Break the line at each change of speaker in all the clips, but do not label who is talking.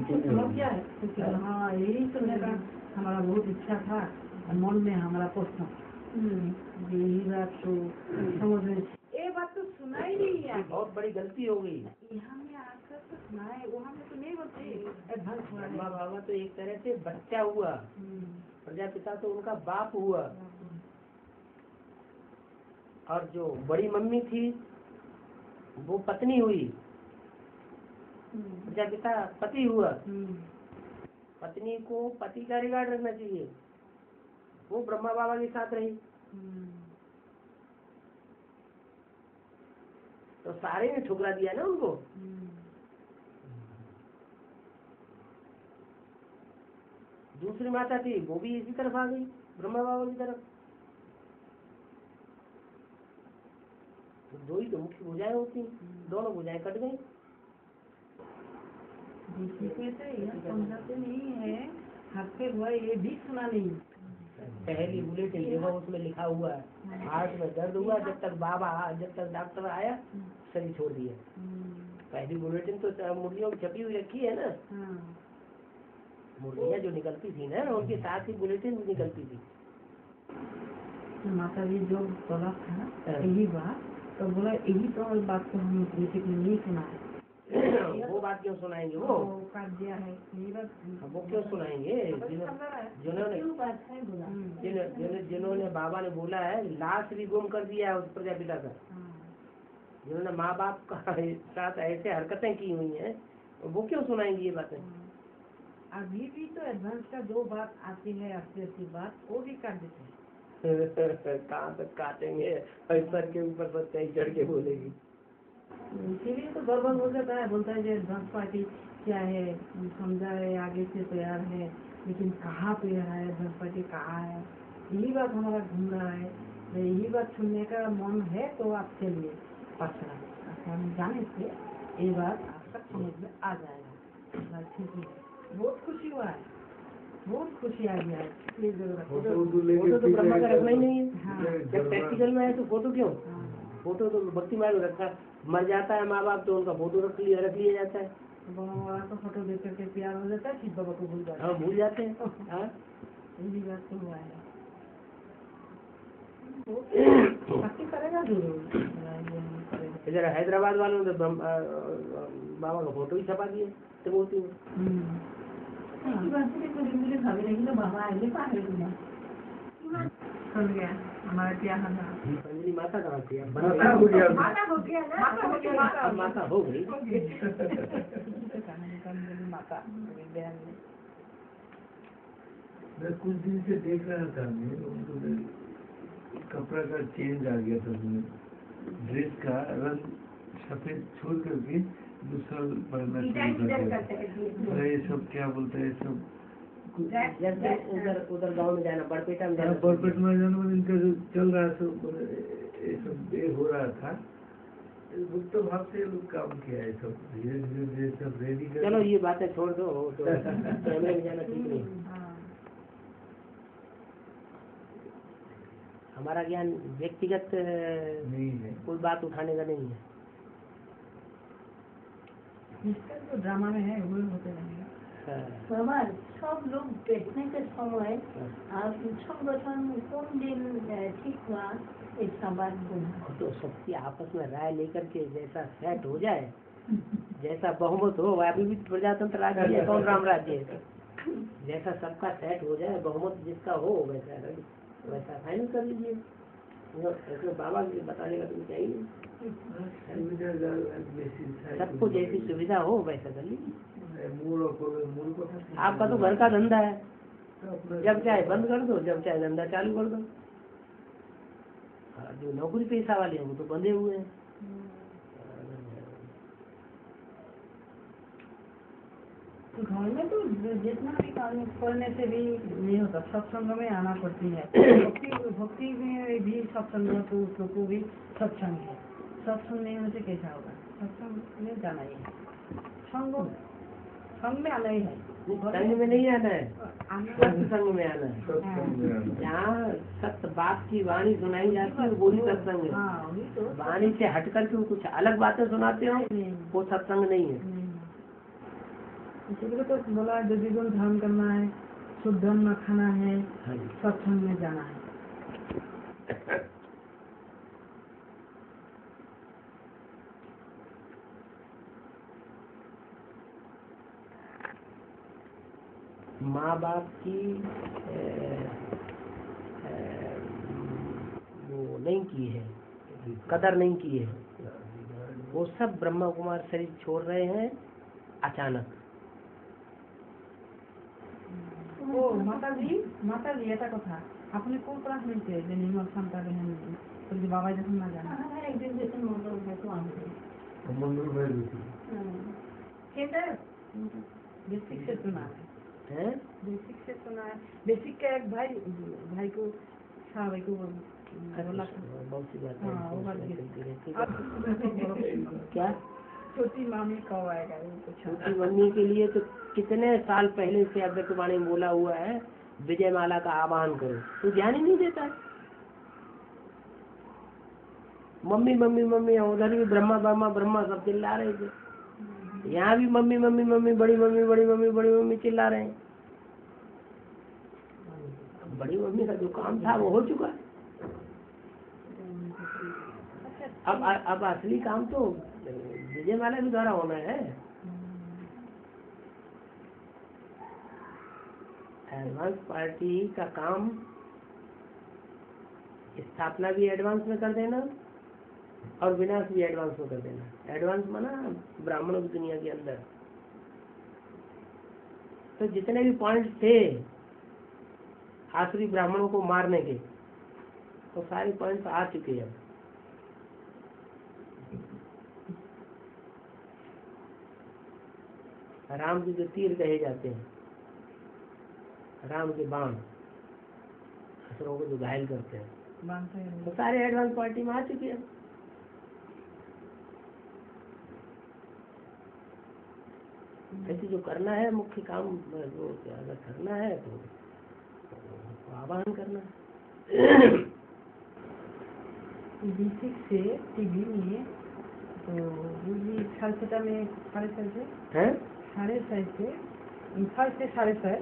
क्या है? हाँ, यही सुनने का हमारा बहुत इच्छा था, मन में हमारा प्रश्न, यही बात तो समझ में ये बात तो सुना ही नहीं है।
बहुत बड़ी गलती हो गई।
यहाँ में आकर तो सुनाए, वहाँ में तो नहीं बोलते।
ब्रह्मा बाबा तो एक तरह से बच्चा हुआ, प्रजापिता तो उनका बाप हुआ, और जो बड़ी मम्मी थी वो पत्नी हुई, प्रजापिता पति हुआ। पत्नी को पति का रिगार्ड रखना चाहिए, वो ब्रह्मा बाबा के साथ रही। तो सारे ने ठुकरा दिया ना उनको। दूसरी माता थी वो भी इसी तरफ आ गई, ब्रह्मा बाबा की तरफ। तो दो ही तो मुख्य भुजाएं होती, दोनों भुजाएं कट गई।
समझाते नहीं है, हाथ पे हुआ ये भी सुना नहीं।
पहली बुलेटिन देखो उसमें लिखा हुआ है, हार्ट में दर्द हुआ, जब तक डॉक्टर आया शरीर छोड़ दिया। पहली बुलेटिन तो मुर्गियों की छपी हुई रखी है ना, मुर्गियाँ जो निकलती थी ना उनके साथ ही बुलेटिन निकलती थी।
माता जी जो बोला था यही बात, तो बोला यही तो बात को हम नहीं सुना है।
वो बात क्यों सुनाएंगे? वो
काट दिया है,
वो क्यों सुनाएंगे? जिन्होंने बाबा ने बोला है लाश भी गुम कर दिया है उस प्रजापिता का, जिन्होंने माँ बाप का साथ ऐसे हरकतें की हुई हैं, वो क्यों सुनाएंगे ये बातें?
अभी भी तो एडवांस का दो बात आती है, अच्छी बात वो भी काट देते हैं।
कहाँ तक काटेंगे? सर के ऊपर सच्चाई चढ़ के बोलेगी।
इसीलिए तो गड़बड़ हो जाता है, बोलता है एडवांस पार्टी क्या है, समझा है, आगे से तैयार है, लेकिन कहाँ पे है एडवांस पार्टी, कहाँ है, यही बात हमारा घूम रहा है। यही बात सुनने का मन है तो आपके लिए पछड़ा हम जाने से ये बात आप तक समझ में आ जाएगा। ठीक है, बहुत खुशी हुआ है, बहुत खुशी आ गया है। फोटो तो ब्रह्मा का रखना ही नहीं है। जब प्रैक्टिकल में है तो फोटो क्यों? फोटो तो भक्ति मार्ग में रखा, मर जाता है माँ बाप तो उनका फोटो रख लिया जाता है। तो फोटो देख करके प्यार हो जाता है, फिर बाबा को भूल जाते हैं। भूल जाते हैं। यही बात तो हुआ है। भक्ति करेगा जरूर। इधर हैदराबाद वालों ने बाबा का फोटो ही छपा दिए तिरुपति में। समझ गया हमारा क्या हाल है। अंजलि माता कहाँ थी? माता हो गया, माता हो गई। माता
मैं कुछ दिन से देख रहा था, मैं कपड़ा का चेंज आ गया था, ड्रेस का रंग सफेद छोड़ करके दूसरा पहनना शुरू कर दिया। ये सब क्या बोलते हैं, सब
उधर गाँव में जाना, बड़पेटा में जाना,
इनका जो चल रहा है ये सब ये हो रहा था। गुप्त भाव से लोग काम किया है, सब धीरे धीरे सब रेडी कर।
चलो ये बातें छोड़ दो, तो कैमरे में जाना ठीक नहीं। हमारा ज्ञान व्यक्तिगत
नहीं है,
कोई बात उठाने का नहीं है।
तो ड्रामा में है वो होते रहेगा। सब लोग बैठने के समय संगठन कौन दिन ठीक हुआ ऐसा बात बोला,
तो सबकी आपस में राय लेकर के जैसा सेट हो जाए, जैसा बहुमत हो। अभी भी प्रजातंत्र राज्य है, कौन राम राज्य है, जैसा सबका सेट हो जाए, बहुमत जिसका हो वैसा फाइनल कर लीजिए। इसमें बाबा के बताने का तो चाहिए, सबको जैसी सुविधा हो वैसा कर लीजिए। आपका तो घर का धंधा है, जब चाहे बंद कर दो, जब चाहे धंधा चालू कर दो। जो नौकरी पेशा वाले हैं वो तो बंधे हुए हैं। घर में तो जितना भी काम करने से भी नहीं होता, सत्संग में आना पड़ती है। भक्ति में भी सत्संग तो उसको भी सत्संग है, सत्संग नहीं होने से कैसा होगा? सत्संग में जाना ही है, संग में आना ही है, संग में नहीं आना है, सत्संग में आना है। जहाँ सत्य बात की वाणी सुनाई जाती है वो ही सत्संग है। वाणी से हट करके कुछ अलग बातें सुनाते हो वो सत्संग नहीं है। इसीलिए तो बोला यदि गुण ध्यान करना है, शुद्ध अन्न खाना है,
हाँ जी।
सत्संग में जाना है।
माँ बाप की वो नहीं की है, कदर नहीं की है। वो सब ब्रह्मा कुमार शरीर छोड़ रहे हैं अचानक।
ओ माताजी এটা কথা আপনি কোন ক্লাস নিতে যে নির্মল সন্তান হেন বলি বাবা যখন না জানা একদিন যেতে মন্দির হয়তো আসবে
मंदिर में रुकी
এটা बेसिक से सुना है, बेसिक से सुना है। बेसिक का एक भाई को भाई को बोला
बहुत सी बात
हाँ, वो बात
क्या
छोटी मामी कब आएगा वो कुछ
छोटी मम्मी के लिए तो कितने साल पहले से अव्यक्तवाणी में बोला हुआ है, विजय माला का आह्वान करो, तो ध्यान ही नहीं देता है। मम्मी मम्मी मम्मी, उधर भी ब्रह्मा ब्रह्मा ब्रह्मा सब चिल्ला रहे थे, यहाँ भी मम्मी मम्मी मम्मी, बड़ी मम्मी बड़ी मम्मी बड़ी मम्मी चिल्ला रहे हैं। बड़ी मम्मी का जो काम था वो हो चुका है। अब असली काम तो विजय माला के द्वारा होना है। एडवांस पार्टी का काम स्थापना भी एडवांस में कर देना और विनाश भी एडवांस में कर देना। एडवांस माना ब्राह्मणों की दुनिया के अंदर तो जितने भी पॉइंट थे आसुरी ब्राह्मणों को मारने के, तो सारे पॉइंट आ चुके हैं। राम के जो तीर कहे जाते हैं, राम के बाण असुरों को जो घायल करते हैं, तो सारे एडवांस पार्टी में आ चुके हैं। ऐसे जो करना है मुख्य काम, जो अगर करना है तो आह्वान करना है।
बेसिक से टीवी में तो ये 6:30 में 6:30 से
हैं
6:30 से 6:30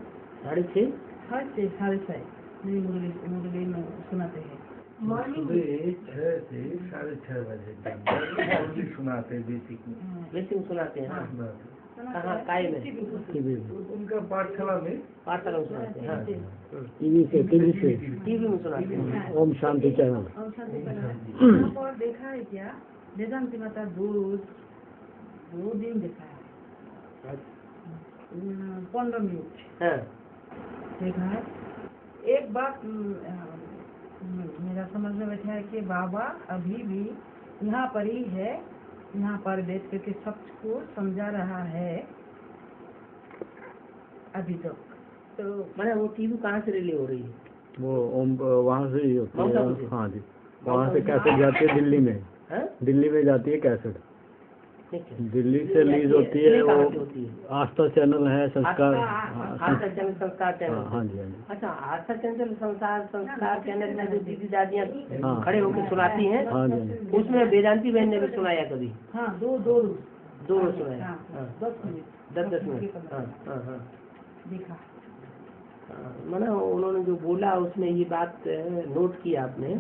नहीं मुरली में सुनाते हैं।
सुबह 6 से 6:30 बजे तक सुनाते हैं बेसिक में।
बेसिक सुनाते हैं। हाँ, कहाँ काय में
उनका पाठशाला में
सुनाते हैं। हाँ,
टीवी से
टीवी में सुनाते हैं।
ओम शांति चैनल।
यहाँ पर देखा है क्या, वेदांती माता दो दिन देखा है, 15 मिनट
हाँ,
देखा है। एक बात मेरा समझ में बैठा है कि बाबा अभी भी यहाँ पर ही है, यहाँ पर बैठ करके सबको समझा रहा है अभी तक। तो
मैंने वो टीवी कहाँ से रिले हो रही है?
वो ओम वहाँ से ही होती
कौन सा
है।
मुझे?
हाँ जी, वहाँ से कैसेट जाती है दिल्ली में।
हाँ?
दिल्ली में जाती है कैसेट,
ठीक है।
दिल्ली से रिलीज होती है।
ये
वो
कहाँ से होती है?
आस्था चैनल है, संस्कार।
Aastha channel, Sanskar channel.
हाँ जी, हाँ जी।
अच्छा, आस्था चैनल, संस्कार चैनल में जो दीदी दादियाँ
हाँ।
खड़े होकर सुनाती हैं,
हाँ जी, हाँ जी।
उसमें वेदांती बहन ने भी सुनाया कभी?
हाँ, दो
सुनाया।
हाँ,
हाँ,
10 मिनट
10 मिनट। हाँ हाँ हाँ
देखा।
हाँ, माना उन्होंने जो बोला उसमें ये बात नोट की आपने।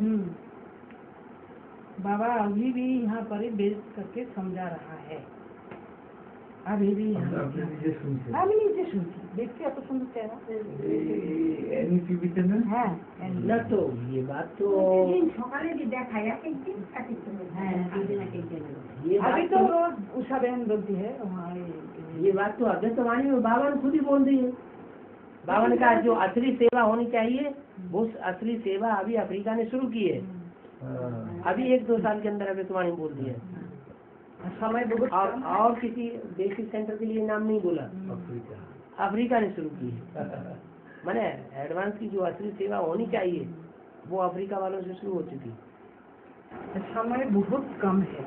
बाबा अभी भी यहाँ पर ही बेस करके समझा रहा है। अभी भी
अपने नीचे सुनते
আমি নিজে শুনছি, দেখতে এত সুন্দর চেহারা।
एनी टीवी चैनल
হ্যাঁ,
न तो ये बात तो
সকালে যে দেখায় এক এক দিন এক এক চ্যানেল। হ্যাঁ, দুদিন এক এক চ্যানেल।
ये
अभी
बात
तो रोज उषा बहन बोलती है वहाँ
ये बात तो अव्यक्तवाणी में बाबा ने खुद ही बोल दी है। बाबा ने कहा जो असली सेवा होनी चाहिए वो असली सेवा अभी अफ्रीका ने शुरू की है। अभी 1-2 साल के अंदर अव्यक्तवाणी बोल दी है।
समय बहुत
और किसी बेसिक सेंटर के लिए नाम नहीं बोला, अफ्रीका ने शुरू की है। मैंने एडवांस की जो असली सेवा होनी चाहिए वो अफ्रीका वालों से शुरू हो चुकी।
समय बहुत कम है,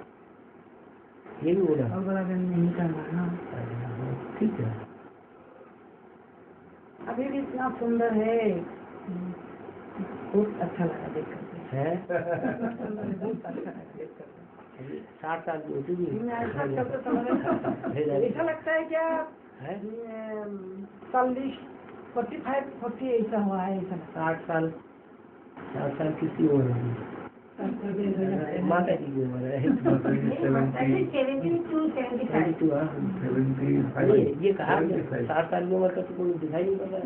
ये भी बोला।
अगर नहीं करना ना
ठीक है।
अभी भी इतना सुंदर है, बहुत अच्छा लगा देख करके।
है
बहुत अच्छा लगा देख करके।
60 साल की होती थी।
ऐसा लगता है क्या
है
40, 45, 40 ऐसा हुआ है ऐसा
60 साल 60 साल किसकी उम्र है? माता जी की उम्र है 72। हाँ ये कहा 60 साल की उम्र का तो कोई दिखाई नहीं पड़ रहा है।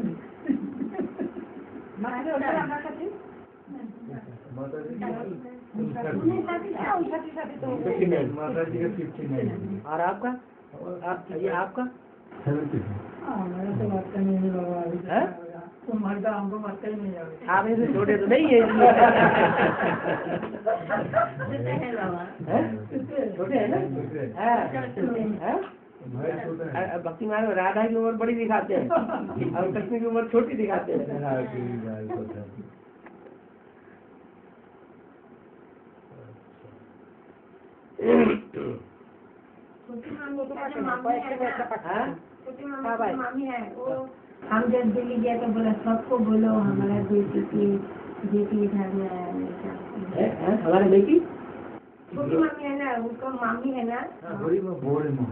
माता जी का 59।
और आपका ये आपका
70।
मेरा तो बात का नहीं है बाबा अभी
है?
तो मरदा हमको मरता ही नहीं है
आप ऐसे छोटे तो नहीं है छोटे है ना? हैं?
भाई छोटा है।
भक्ति मार्ग में राधा की उम्र बड़ी दिखाते हैं और कृष्ण की उम्र छोटी दिखाते हैं।
हाँ, ठीक है, पता है।
हाँ?
मामी है वो हम जब दिल्ली गए तो बोला सबको बोलो हमारा बेटी इधर में है
हमारे बेटी
छोटी मामी है ना उसका मामी है ना
बड़ी माँ बोरे माँ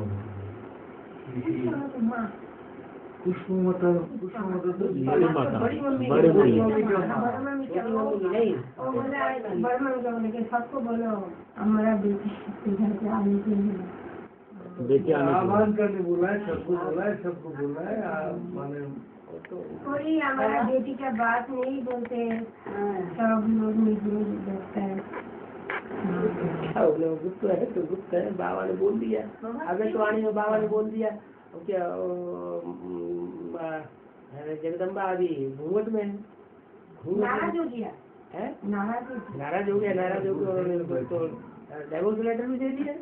पुष्प माता तो
बड़ी माता
बड़ी मम्मी
बड़ी मम्मी
बड़ा मामी क्या
छोटी मम्मी नहीं।
वो बोला बड़ा मामी का बोले कि सबको बोलो हमारा बेटी इधर से आने के लिए
बेटी आने की
आह्वान करने बोला है, सबको बोला है, सबको बोला है। माने
कोई हमारा बेटी का बात नहीं बोलते सब लोग मिलजुल देखता है
क्या बोले गुप्त है तो गुप्त है। बाबा ने बोल दिया अगर तो वाणी में बाबा ने बोल दिया वो क्या जगदम्बा अभी घूंघट में है।
नाराज हो गया
है
नाराज हो
नाराज हो गया उन्होंने तो डाइवोर्स लेटर भी दे दिया।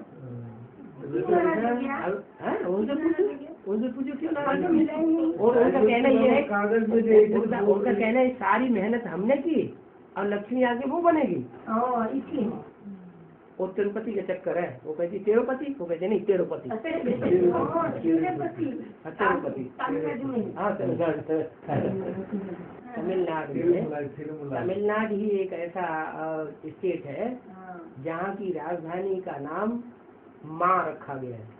उनसे पूछो क्यों नाराज हो गया? और उनका कहना ये है
कागज में दे
उनका कहना है सारी मेहनत हमने की और लक्ष्मी आके वो बनेगी
इसलिए
और तिरुपति का चक्कर है। वो कहती तिरुपति वो कहते नहीं तिरुपति तिरुपति हाँ तमिलनाडु ही एक ऐसा स्टेट है जहाँ की राजधानी का नाम माँ रखा गया है।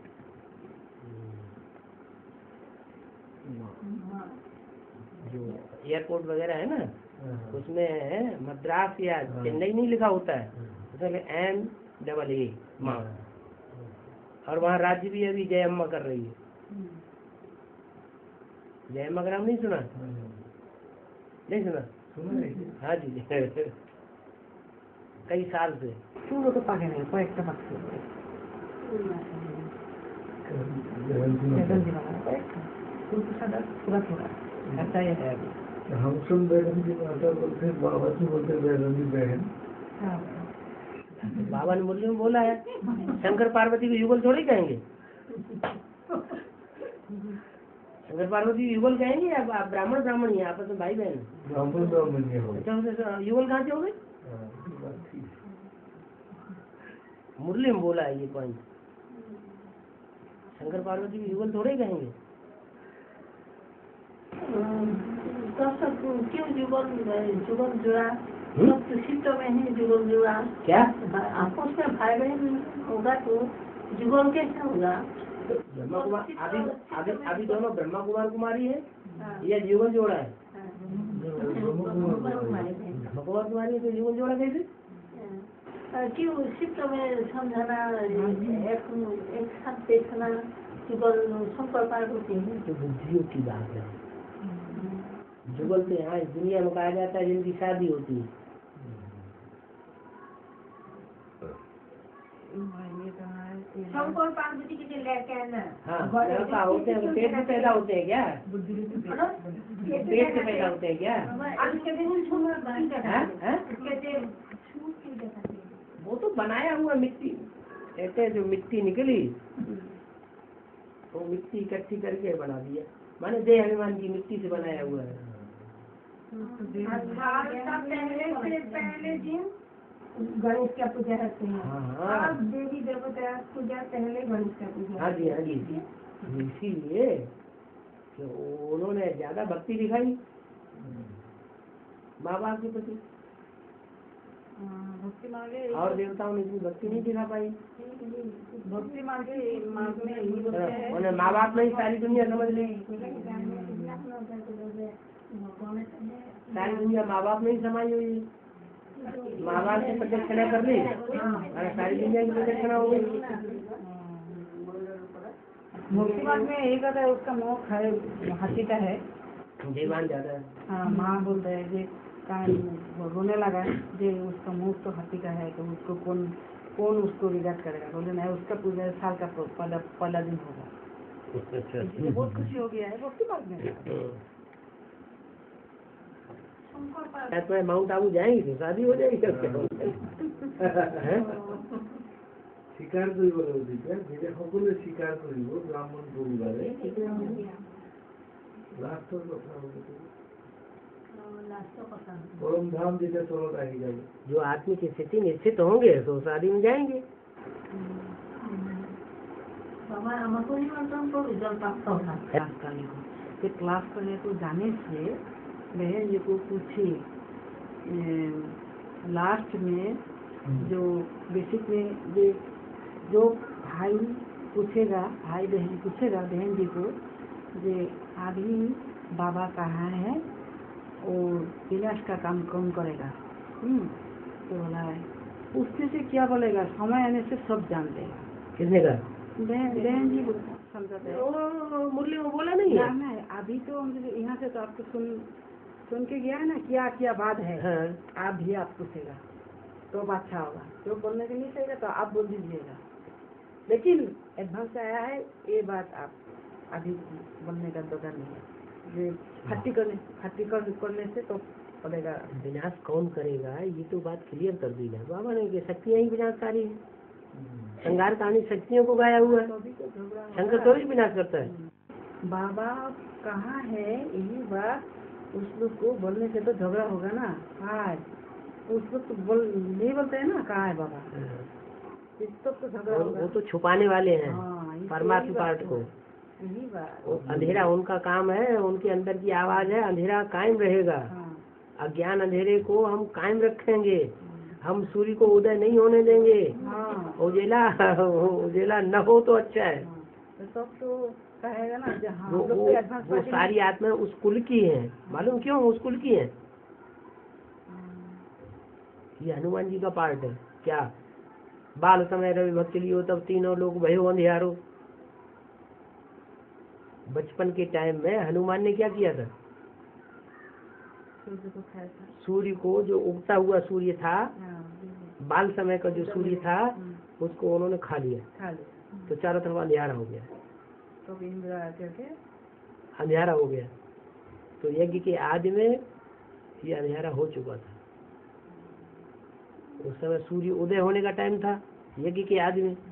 जो एयरपोर्ट वगैरह है ना उसमें मद्रास या चेन्नई नहीं लिखा होता है उसमें MAA माँ। और वहाँ राज्य भी अभी जय अम्मा कर रही है। जय अम्मा का नाम नहीं सुना? नहीं सुना? हाँ जी कई साल से
Solo que paguen el proyecto máximo. पूरा ऐसा ही है अभी।
हम सब बहन की माता बोलते हैं, बाबा जी बोलते हैं बहन की बहन।
बाबा ने मुरली में बोला है शंकर पार्वती को युगल थोड़ी कहेंगे। शंकर पार्वती को युगल कहेंगे या ब्राह्मण ब्राह्मण ही आपस में भाई बहन?
ब्राह्मण ये हो।
अच्छा युगल कहाँ से हो गए? मुरली में बोला है ये पॉइंट। शंकर पार्वती को युगल थोड़े कहेंगे।
क्यों जुगल जुड़ा सब शिष्टों में ही जुगल जुड़ा
क्या
आपस में भाई बहन होगा तो जुगल कैसे होगा?
ब्रह्मा कुमार अभी दोनों ब्रह्मा कुमार कुमारी है या युगल जोड़ा है? ब्रह्मा कुमार कुमारी है तो युगल जोड़ा कैसे?
क्यों शिष्टों में समझाना एक साथ देखना जुगल शंकर पार्वती है
तो बुद्धियों की बात है। जुगल तो यहाँ इस दुनिया में कहा जाता है जिनकी शादी होती है।
शंकर पार्वती के जो लड़के हैं ना
हाँ लड़का होते हैं पेट से पैदा होते हैं क्या? पेट से पैदा होते हैं क्या? वो तो बनाया हुआ मिट्टी कहते हैं जो मिट्टी निकली वो मिट्टी इकट्ठी करके बना दिया माने देह अभिमान की मिट्टी से बनाया हुआ है।
पहले दिन गणेश का पूजा करते हैं।
हाँ
देवी देवता पूजा पहले गणेश का पूजा।
हाँ जी इसीलिए कि उन्होंने ज्यादा भक्ति दिखाई माँ बाप के प्रति।
भक्ति मार्गे
और देवताओं ने इतनी भक्ति नहीं दिखा पाई।
भक्ति मार्ग में यही बोलते हैं।
उन्हें माँ बाप में ही सारी दुनिया समझ ली, सारी दुनिया माँ बाप में ही समाई हुई है। माँ बाप की प्रदक्षिणा कर ली और सारी दुनिया की प्रदक्षिणा हो गई।
भक्ति मार्ग में यही कहता है, उसका मुख है हाथी का है।
जीवान ज्यादा है।
हाँ, माँ बोलते हैं जे वो रोने लगा जे उसका मुंह तो हाथी का है, तो उसको कौन उसको रिगार्ड करेगा। बोले नहीं, उसका पूरे साल का पहला दिन होगा। इसलिए बहुत खुशी हो गया है भक्ति मार्ग में।
मैं माउंट आबू जाएंगे तो शादी हो जाएगी
স্বীকাৰ কৰিব লাগিব তেতিয়া যেতিয়া সকলোৱে স্বীকাৰ কৰিব ব্ৰাহ্মণ পৰিবাৰে লাষ্টৰ কথা परम धाम যেতিয়া তলত আহি যাব।
जो आत्मिक स्थिति निश्चित होंगे तो शादी में जाएंगे।
बाबा हमको निमंत्रण को रिजल्ट प्राप्त होगा
क्लास करने को। ये क्लास करने को जाने से बहन जी को पूछी लास्ट में जो बेसिक में जो भाई पूछेगा, भाई बहन पूछेगा बहन जी को जे अभी बाबा कहाँ है और विलास का काम कौन करेगा। तो बोला है पूछने से क्या बोलेगा, समय आने से सब जान लेगा।
किसने कहा?
बहन जी समझाते हैं।
मुरली में बोला नहीं है।
ना अभी तो हम यहाँ से तो आपको सुन के गया है ना, क्या क्या बात है।
हाँ।
आप भी आप पूछेगा तो अच्छा होगा, जो बोलने के नहीं चाहिए तो आप बोल दीजिएगा, लेकिन एडवांस आया है ये बात आप अभी बोलने का दरकार नहीं है। ये खट्टी करने से तो पड़ेगा।
विनाश कौन करेगा ये तो बात क्लियर कर दी है बाबा ने कि शक्तियाँ ही विनाशकारी है। संगार कहानी शक्तियों को गाया हुआ है। शंकर तो ही विनाश करता है।
बाबा कहाँ है यही बात उस लोग को बोलने से तो झगड़ा होगा ना। आज उस लोग तो नहीं बोलते हैं ना कहाँ है बाबा, इस तो झगड़ा होगा।
वो तो छुपाने वाले हैं परमात्मा पार्ट को।
यही बात
अंधेरा उनका काम है, उनके अंदर की आवाज है, अंधेरा कायम रहेगा। अज्ञान अंधेरे को हम कायम रखेंगे, हम सूर्य को उदय नहीं होने देंगे। उजेला न हो तो अच्छा है।
तो कहेगा ना
वो सारी आत्मा उस कुल की है। मालूम क्यों उस कुल की है? ये हनुमान जी का पार्ट है। क्या बाल समय रवि भक्त लियो तब तीनों लोग भयो अंधियारो। बचपन के टाइम में हनुमान ने क्या किया था? सूर्य को जो उगता हुआ सूर्य था, बाल समय का जो सूर्य था उसको उन्होंने खा लिया तो चारों तरफ अंधियारा हो गया।
तो
अंधियारा हो गया तो यज्ञ के आदि में ये अंधियारा हो चुका था। उस समय सूर्य उदय होने का टाइम था यज्ञ के आदि में।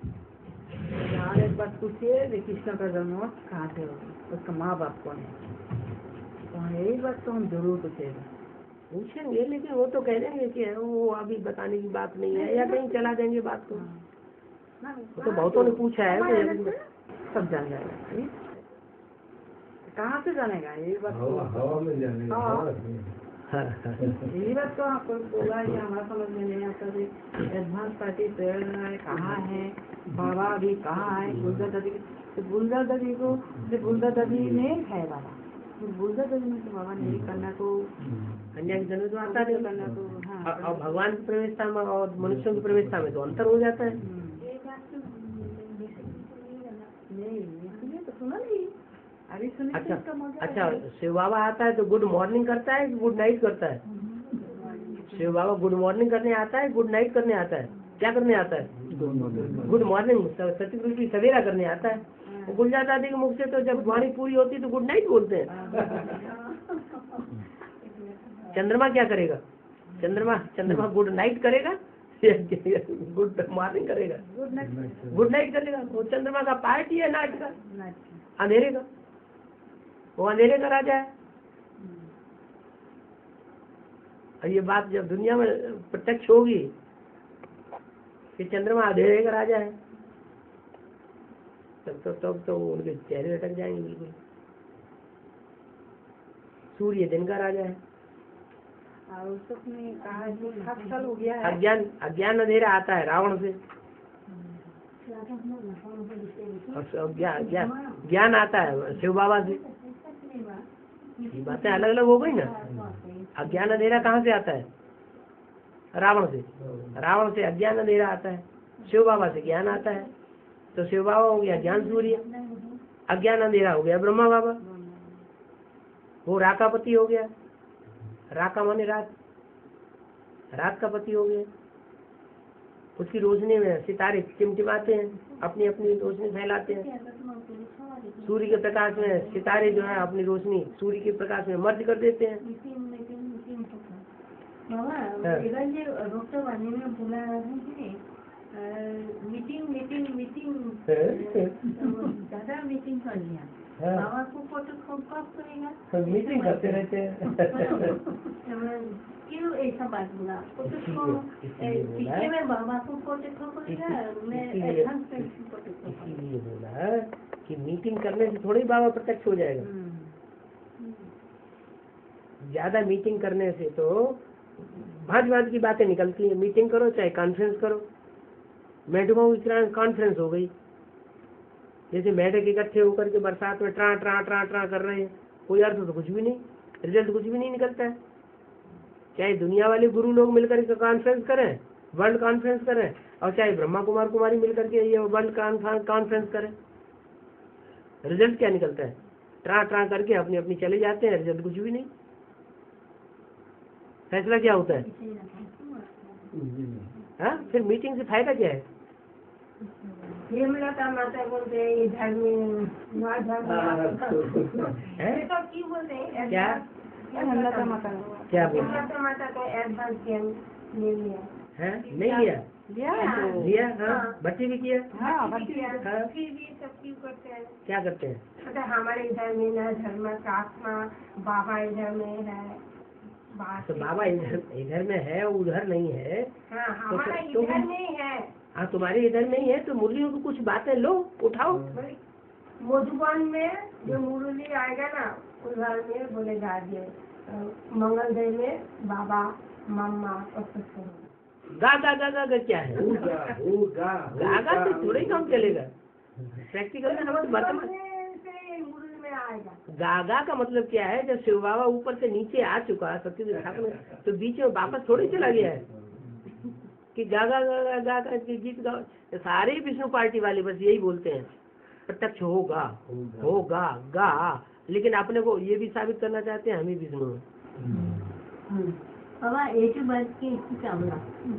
एक बात पूछिए कृष्ण का जन्म कहाँ से होगा, उसका माँ बाप कौन है? तो यही बात तो हम जरूर
पूछेंगे, लेकिन वो तो कह देंगे कि वो अभी बताने की बात नहीं है या कहीं चला देंगे बात को। वो तो बहुतों ने पूछा है तो
सब जान जाएगा। कहाँ से जानेगा यही बात?
हवा में जानेगा।
यही बात तो आपको बोला है कि हमारा समझ में नहीं आता। एडवांस पार्टी प्रेरणा है कहाँ है, बाबा अभी कहाँ है? बुलदा दादी तो बुलदा दादी को बुलदा दादी ने है बाबा, बुलदा दादी में तो बाबा नहीं करना को
कन्या के जन्म तो आता नहीं
करना को। हाँ,
और भगवान की प्रवेशता में और मनुष्यों की प्रवेशता में तो अंतर हो जाता है।
नहीं इसलिए तो सुना नहीं अभी सुनिए।
अच्छा शिव बाबा आता है तो गुड मॉर्निंग करता है, गुड नाइट करता है? शिव बाबा गुड मॉर्निंग करने आता है, गुड नाइट करने आता है? क्या करने आता है? गुड मॉर्निंग सतगुरु की सवेरा करने आता है। गुलजार दादी के मुख से तो जब वाणी पूरी होती तो गुड नाइट बोलते हैं। चंद्रमा क्या करेगा? चंद्रमा गुड नाइट करेगा, गुड मॉर्निंग करेगा, गुड नाइट करेगा? वो चंद्रमा का पार्ट ही है नाइट का, अंधेरे का। वो अंधेरे का राजा है। और ये बात जब दुनिया में प्रत्यक्ष होगी कि चंद्रमा अंधेरे का राजा है, तब तो उनके चेहरे लटक जाएंगे बिल्कुल। सूर्य दिन का राजा है।
और उसने कहा कि 7 साल हो गया है।
अज्ञान अंधेरा आता है रावण से, और ज्ञान आता है शिव बाबा से। ये बातें अलग अलग हो गई ना। अज्ञान अंधेरा कहाँ से आता है? रावण से। रावण से अज्ञान अंधेरा आता है, शिव बाबा से ज्ञान आता है। तो शिव बाबा हो गया ज्ञान सूर्य, अज्ञान अंधेरा हो गया ब्रह्मा बाबा। वो राकापति हो गया, राका माने रात, रात का पति हो गया। उसकी रोशनी में सितारे टिमटिमाते हैं, अपनी अपनी रोशनी फैलाते हैं। सूर्य के प्रकाश में सितारे जो है अपनी रोशनी सूर्य के प्रकाश में मर्ज कर देते हैं।
मीटिंग दादा मीटिंग कर लिया। बाबा को फोटो कब करेगा?
मीटिंग करते रहते हैं।
क्यों ऐसा बात बोला? पीछे में बाबा को फोटो करेगा, मैं
इसीलिए बोला कि मीटिंग करने से थोड़ी बाबा प्रत्यक्ष हो जाएगा। ज्यादा मीटिंग करने से तो भांत की बातें निकलती है। मीटिंग करो चाहे कॉन्फ्रेंस करो, मेढकों की कॉन्फ्रेंस हो गई। जैसे मेढक इकट्ठे होकर के बरसात में ट्रा ट्रा ट्रा ट्रा कर रहे हैं, कोई अर्थ तो कुछ भी नहीं, रिजल्ट कुछ भी नहीं निकलता है। चाहे दुनिया वाले गुरु लोग मिलकर के कॉन्फ्रेंस करें, वर्ल्ड कॉन्फ्रेंस करें, और चाहे ब्रह्मा कुमार कुमारी मिलकर के ये वर्ल्ड कॉन्फ्रेंस करें, रिजल्ट क्या निकलता है? ट्रा ट्रा करके अपनी अपनी चले जाते हैं, रिजल्ट कुछ भी नहीं। फैसला क्या होता है? हाँ, फिर मीटिंग से फायदा क्या है?
हेमलता माता बोलते हैं इधर में
की बोलते हैं
क्या
हेमलता माता
क्या बोल
हेमलता माता का एडवांस गेम ले लिया
है? नहीं लिया। हाँ, बच्चे भी किया।
हाँ,
फिर भी सब क्यों करते हैं?
क्या करते हैं?
मतलब हमारे इधर में ना धर्म आत्मा बाबा इधर में है,
तो बाबा इधर में है, उधर नहीं है।
हाँ हमारा
तो
इधर नहीं है।
हाँ, तुम्हारे इधर नहीं है तो मुरलियों की कुछ बातें लो, उठाओ।
मधुबन में जो मुरली आएगा ना उधर में बोलेगा ये मंगल देव में बाबा मम्मा और सब
गा क्या है? गा से थोड़ा ही काम चलेगा। प्रैक्टिकल में हमारे वर्तमान
मुरली में आएगा।
गागा का मतलब क्या है? जब शिव बाबा ऊपर से नीचे आ चुका सत्य की स्थापना, तो बीच में वापस थोड़ी चला गया है कि गागा के गीत गाओ। सारे विष्णु पार्टी वाले बस यही बोलते हैं, प्रत्यक्ष होगा गा, लेकिन अपने को ये भी साबित करना चाहते हैं हम ही विष्णु हैं।
बाबा एक बात की क्या बोला?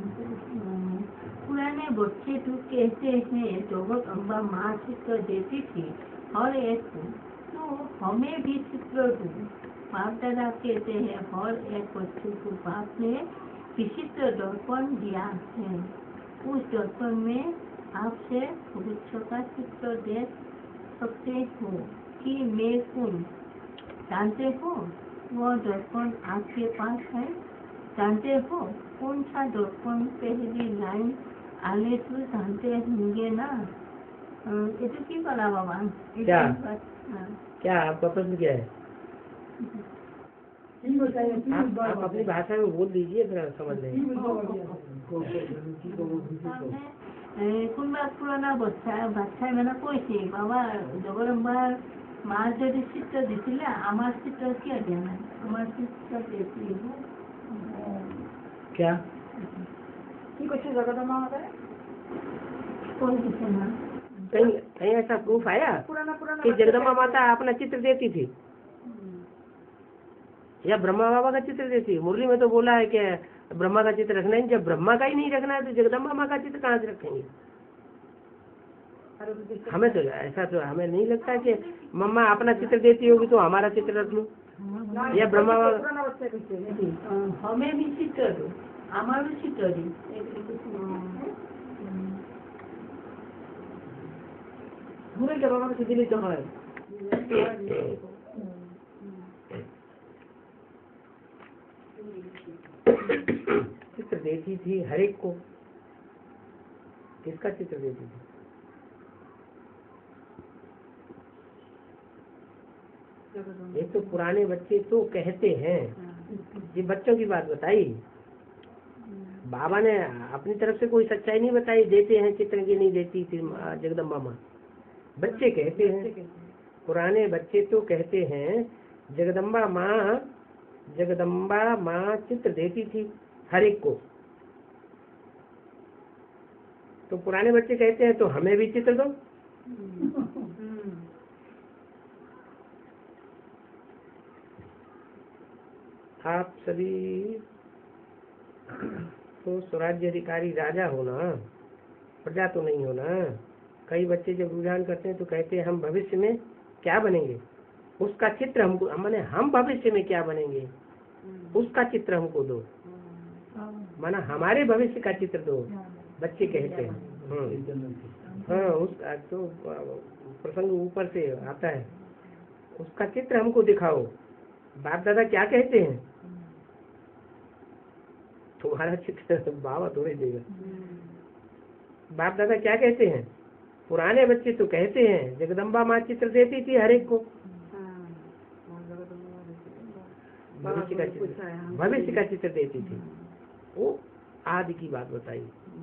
पुराने बच्चे तो कहते हैं जगत अम्बा माँ चित्र देती थी और एक तो हमें भी चित्र दो। बाप दादा कहते हैं हर एक बच्चे को बाप ने विशिष्ट दर्पण दिया है। उस दर्पण में आपसे भविष्य का चित्र देख सकते हो कि मैं कौन। जानते हो वो दर्पण आपके पास है? जानते हो कौन सा दर्पण? पहली लाइन आने तो जानते होंगे ना। ये तो क्यों बोला बाबा?
क्या आपका प्रश्न क्या है? आप अपनी भाषा में बोल दीजिए, फिर समझ लेंगे।
কোনবা পুরানা বাচ্চাই মানে কৈছে বাবা জগদম্বার মার যদি চিত্র দিছিলে আমার চিত্র কিয় দিয়া নাই? আমার চিত্র দিয়েছিল।
क्या
কি কৈছে জগদম্বা মাতা? কোন দিছে না?
कहीं ऐसा प्रूफ आया कि जगदम्बा माता अपना चित्र देती थी या ब्रह्मा बाबा का चित्र देती? मुरली में तो बोला है कि ब्रह्मा का चित्र रखना है। जब ब्रह्मा का ही नहीं रखना है तो जगदम्बा माँ का चित्र कहाँ से रखेंगे? हमें तो ऐसा तो हमें नहीं लगता कि मम्मा अपना चित्र देती होगी तो हमारा चित्र रख लूं या ब्रह्मा बाबा
हमें भी चित्र दो, हमारा भी चित्र दी।
घूमे के बाबा से दिल्ली चला है।
चित्र देती थी हर एक को। किसका चित्र देती थी? एक तो पुराने बच्चे तो कहते हैं ये बच्चों की बात बताई। बाबा ने अपनी तरफ से कोई सच्चाई नहीं बताई, देते हैं चित्र की नहीं देती थी जगदम्बा माँ। बच्चे कहते हैं, पुराने बच्चे तो कहते हैं जगदम्बा माँ चित्र देती थी हर एक को। तो पुराने बच्चे कहते हैं तो हमें भी चित्र दो। आप सभी तो स्वराज्य अधिकारी राजा हो ना, प्रजा तो नहीं हो ना। कई बच्चे जब रुझान करते हैं तो कहते हैं हम भविष्य में क्या बनेंगे, उसका चित्र हमको, माने हम भविष्य में क्या बनेंगे उसका चित्र हमको दो, माना हमारे भविष्य का चित्र दो, बच्चे कहते हैं। हाँ, उसका तो प्रसंग ऊपर से आता है, उसका चित्र हमको दिखाओ। बाप दादा क्या कहते हैं, तुम्हारा चित्र बाबा थोड़े देगा। बाप दादा क्या कहते हैं, पुराने बच्चे तो कहते हैं जगदम्बा माँ चित्र देती थी हर एक को, भविष्य का चित्र देती थी। वो आदि की बात बताई।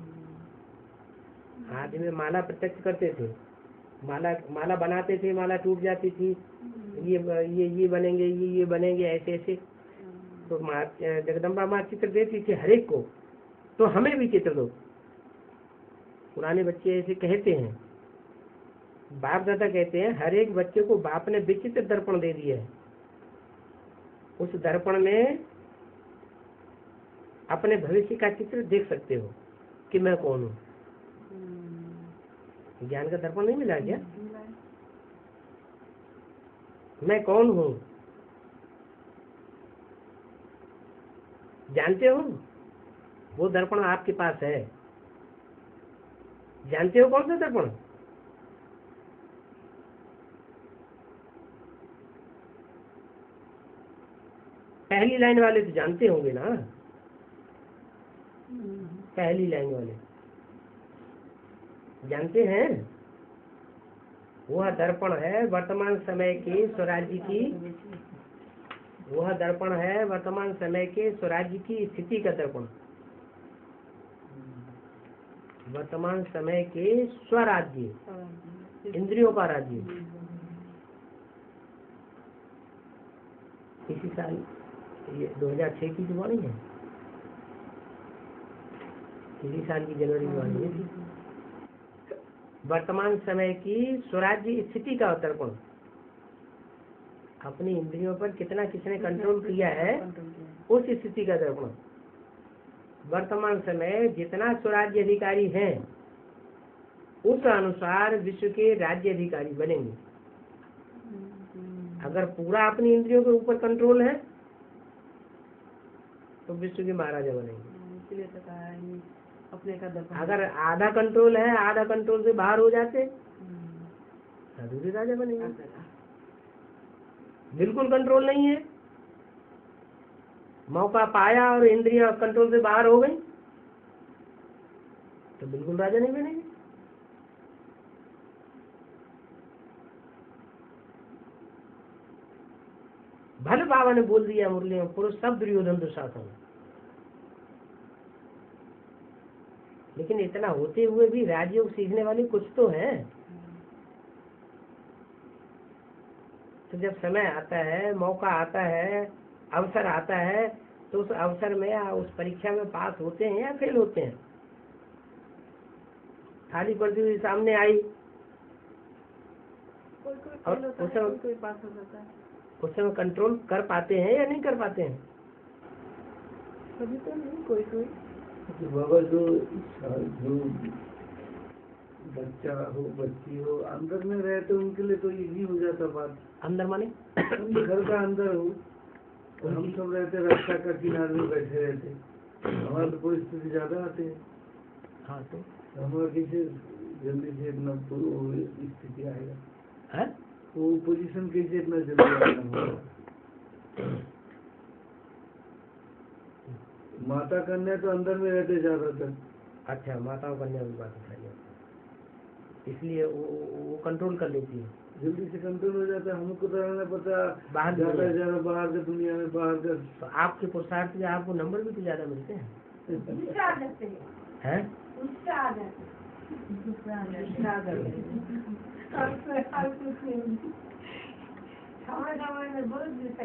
आदि में माला प्रत्यक्ष करते थे, माला बनाते थे, माला टूट जाती थी, ये बनेंगे, ये बनेंगे, ऐसे ऐसे। तो जगदम्बा माँ चित्र देती थी हर एक को, तो हमें भी चित्र दो। पुराने बच्चे ऐसे कहते हैं। बाप दादा कहते हैं हर एक बच्चे को बाप ने विचित्र दर्पण दे दिया है। उस दर्पण में अपने भविष्य का चित्र देख सकते हो कि मैं कौन हूँ। ज्ञान का दर्पण नहीं मिला क्या, मैं कौन हूँ जानते हो। वो दर्पण आपके पास है, जानते हो कौन सा दर्पण। पहली लाइन वाले तो जानते होंगे ना, पहली लाइन वाले जानते हैं। वह दर्पण है वर्तमान समय के स्वराज्य की, वह दर्पण है वर्तमान समय के स्वराज्य की स्थिति का दर्पण। वर्तमान समय के स्वराज्य, इंद्रियों का राज्य। इसी साल ये 2006 की जो वाणी है, इसी साल की जनवरी की वाणी है। वर्तमान समय की स्वराज्य स्थिति का दर्पण, अपनी इंद्रियों पर कितना किसने कंट्रोल किया है उस स्थिति का दर्पण। वर्तमान समय जितना स्वराज्य अधिकारी हैं उस अनुसार विश्व के राज्य अधिकारी बनेंगे। अगर पूरा अपनी इंद्रियों के ऊपर कंट्रोल है तो विश्व के महाराजा बनेंगे।
इसलिए तो कहा है अपने का दर्पण।
अगर आधा कंट्रोल है, आधा कंट्रोल से बाहर हो जाते अधूरे राजा बनेंगे। बिल्कुल कंट्रोल नहीं है, मौका पाया और इंद्रियां कंट्रोल से बाहर हो गई तो बिल्कुल राजा नहीं बनेंगे। भले बाबा ने बोल दिया मुरली में पुरुष सब दुर्योधन दुशासन, लेकिन इतना होते हुए भी राजयोग सीखने वाले कुछ तो हैं। तो जब समय आता है, मौका आता है, अवसर आता है, तो उस अवसर में उस परीक्षा में पास होते हैं या फेल होते हैं। थाली पड़ती हुई सामने आई और
कोई पास हो जाता है,
उस समय कंट्रोल कर पाते हैं या नहीं कर पाते हैं।
कभी तो नहीं, कोई
तो बाबा जो बच्चा हो बच्ची हो अंदर में रहे तो उनके लिए तो इजी हो जाता बात।
अंदर माने
घर का अंदर हो तो हम सब रहते रास्ता का किनारे में बैठे रहते, हमारे तो परिस्थिति ज्यादा आते हैं।
हाँ तो
हमारा कैसे जल्दी से इतना स्थिति आएगा
है?
वो पोजीशन कैसे इतना जल्दी आएगा। माता कन्या तो अंदर में रहते ज्यादातर।
अच्छा, माताओं कन्या की बात बताइए, इसलिए वो कंट्रोल कर लेती है।
जल्दी से कंट्रोल हो जाता है। हमको तो रहना पड़ता
बाहर
ज्यादा
दुनिया।
से ज्यादा बाहर का दुनिया में, बाहर का।
तो आपके पुरुषार्थ से आपको नंबर भी तो ज्यादा मिलते हैं,
दूसरा आदत से
हैं?
दूसरा आदत
दूसरा आदर
समय में बहुत दूसरा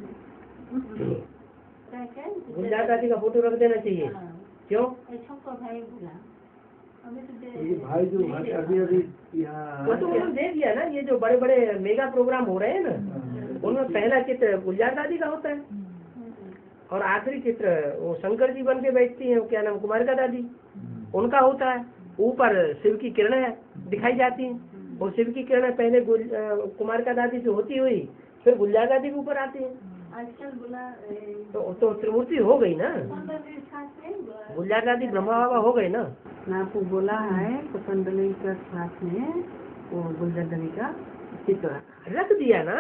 गुलजार दादी का फोटो रख देना चाहिए। क्यों?
सबको भाई बोला अभी तो
ये भाई जो अभी अभी यहाँ
वो तो मैंने देख लिया ना, ये जो बड़े बड़े मेगा प्रोग्राम हो रहे हैं ना, उनमें पहला चित्र गुलजार दादी का होता है और आखिरी चित्र वो शंकर जी बन के बैठती है, क्या नाम, कुमारिका दादी, उनका होता है। ऊपर शिव की किरणें दिखाई जाती हैं और शिव की किरणें पहले कुमारिका दादी से होती हुई फिर गुलजार दादी के ऊपर आती है।
आजकल बोला
तो त्रिमूर्ति हो गई ना, गुलजार दादी ब्रह्मा बाबा हो गई ना।
आपको बोला है तो पंडली के साथ में वो गुलजार का चित्र
रख दिया ना।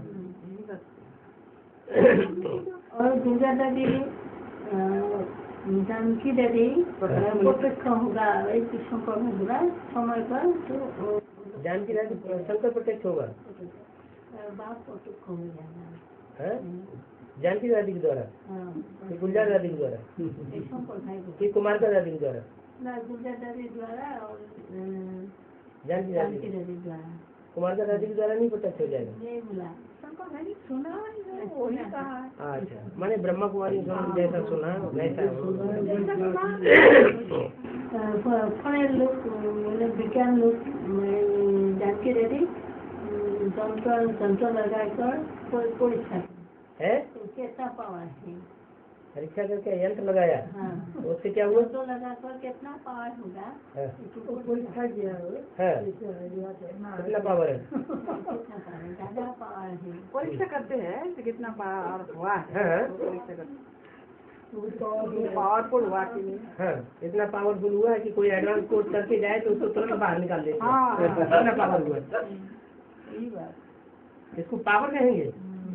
और दुर्गा दादी जानकी दादी प्रत्यक्ष होगा शंकर होगा समय पर तो
जानकी दादी शंकर प्रत्यक्ष होगा
बाप प्रत्यक्ष हो जाना
है, जानकी दादी के द्वारा, कि गुलजार दादी के द्वारा, कि कुमारिका दादी के द्वारा,
गुलजार दादी द्वारा और
जानकी
जानकी
दादी,
दादी द्वारा
कुमारिका दादी के द्वारा नहीं प्रत्यक्ष हो जाएगा।
ये बोला
शंकर भाई सुना है, वही कहा है।
अच्छा, मैंने ब्रह्मा कुमारी स्वामी जैसा सुना वैसा
फने लोग बोले विज्ञान लोग जानकी दादी जंत्र लगाकर कोई परीक्षा
है,
तो कितना पावर है।
परीक्षा करके यंत्र लगाया,
हाँ
उससे क्या हुआ?
जंत्र लगाकर कितना पावर होगा
है,
परीक्षा किया
है, कितना पावर है?
ज्यादा पावर है।
परीक्षा करते हैं तो कितना पावर हुआ है,
हाँ,
परीक्षा करते पावरफुल हुआ कि नहीं।
हाँ, इतना पावरफुल हुआ है कि कोई एडवांस कोर्स करके जाए तो उसको तुरंत बाहर निकाल देते हैं।
हाँ।
इतना पावर हुआ है।
यही बात
इसको पावर कहेंगे?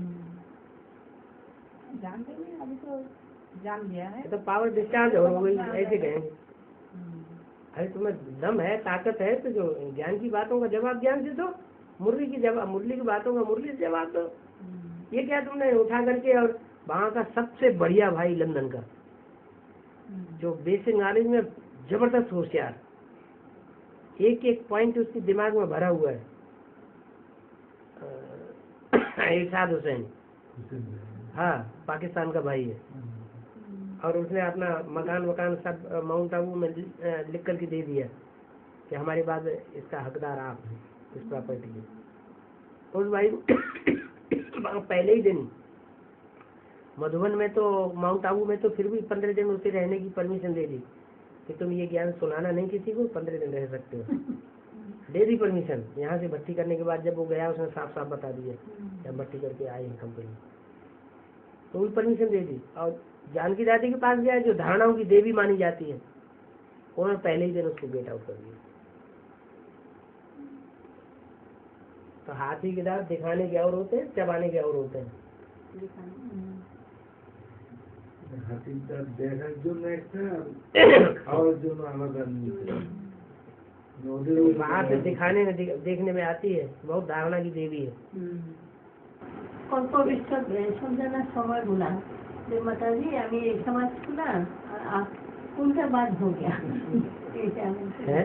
जानते नहीं, अभी तो जान गया है।
तो पावर डिस्चार्ज हो गई ऐसे कहेंगे। अरे तुम्हें दम है, ताकत है तो जो ज्ञान की बातों का जवाब ज्ञान से दो, मुरली की बातों का मुरली से जवाब दो। ये क्या तुमने उठा करके, और वहाँ का सबसे बढ़िया भाई लंदन का जो बेसिक नॉलेज में जबरदस्त होशियार, एक एक पॉइंट उसके दिमाग में भरा हुआ है, इरशाद हुसैन, हाँ, पाकिस्तान का भाई है। और उसने अपना मकान सब माउंट आबू में लिख करके दे दिया कि हमारे बाद इसका हकदार आप हैं, इस प्रॉपर्टी के। तो उस भाई को पहले ही दिन मधुबन में तो माउंट आबू में तो फिर भी 15 दिन उसे रहने की परमिशन दे दी कि तुम ये ज्ञान सुनाना नहीं किसी को, 15 दिन रह सकते हो। दे दी परमिशन। यहाँ से भर्ती करने के बाद जब वो गया उसने साफ साफ बता दिया जब भर्ती करके आई है कंपनी, तो वो परमिशन दे दी। और जानकी दादी के पास गया जो धारणाओं की देवी मानी जाती है, उन्होंने पहले ही दिन उसको गेट आउट कर दिया। तो हाथी के दांत दिखाने के और होते हैं, चबाने के और होते हैं।
हाथी का देखाর জন্য একটা খাওয়ার জন্য আলাদা নিতে
बाहर से दिखाने में देखने में आती है, बहुत धारणा की देवी है।
कल्प विश्व समझाना समय बोला माता जी अभी एक समाज सुना उनका बात हो गया
है?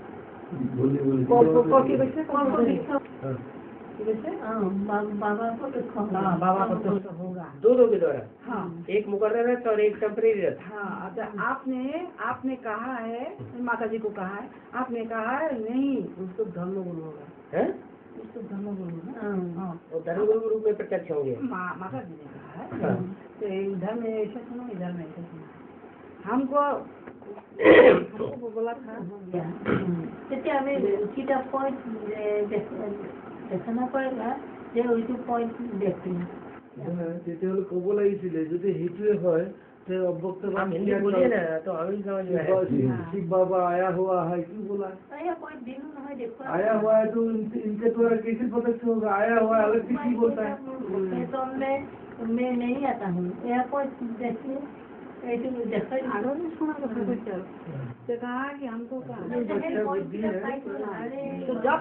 बाबा को तो
बाबा को तो होगा।
दो के द्वारा,
हाँ
एक मुकर्रर रथ और एक टेम्परेरी रथ।
हाँ, अच्छा आपने कहा है, माता जी को कहा है, आपने कहा है नहीं उसको धर्मगुरु होगा,
है?
उसको धर्मगुरु ना। हाँ
और धर्मगुरु के रूप में प्रत्यक्ष होंगे।
माता जी ने कहा है।
हाँ।
तो इधर में ऐसा सुनो, इधर में ऐसा सुनो। हमको बोला था
सीधा पॉइंट देखाना पड़ेगा যে ওইটু পয়েন্ট দেখতে
যেটা হলো কবল লাগিয়েছিলে যদি হিটুয়ে হয় तो अवक्त
आप हिंदी बोलिए ना तो हमें समझ में आएगा।
शिव बाबा आया हुआ है, क्यों बोला
आया पॉइंट दिन है देखो
आया हुआ है तो इनके द्वारा कैसे प्रत्यक्ष होगा? आया हुआ अलग किसी बोलता है।
तो मैं नहीं आता हूँ, यह पॉइंट देखिए ऐसे देखा
आगे नहीं सुना तो फिर तो कहा कि हमको कहा
तो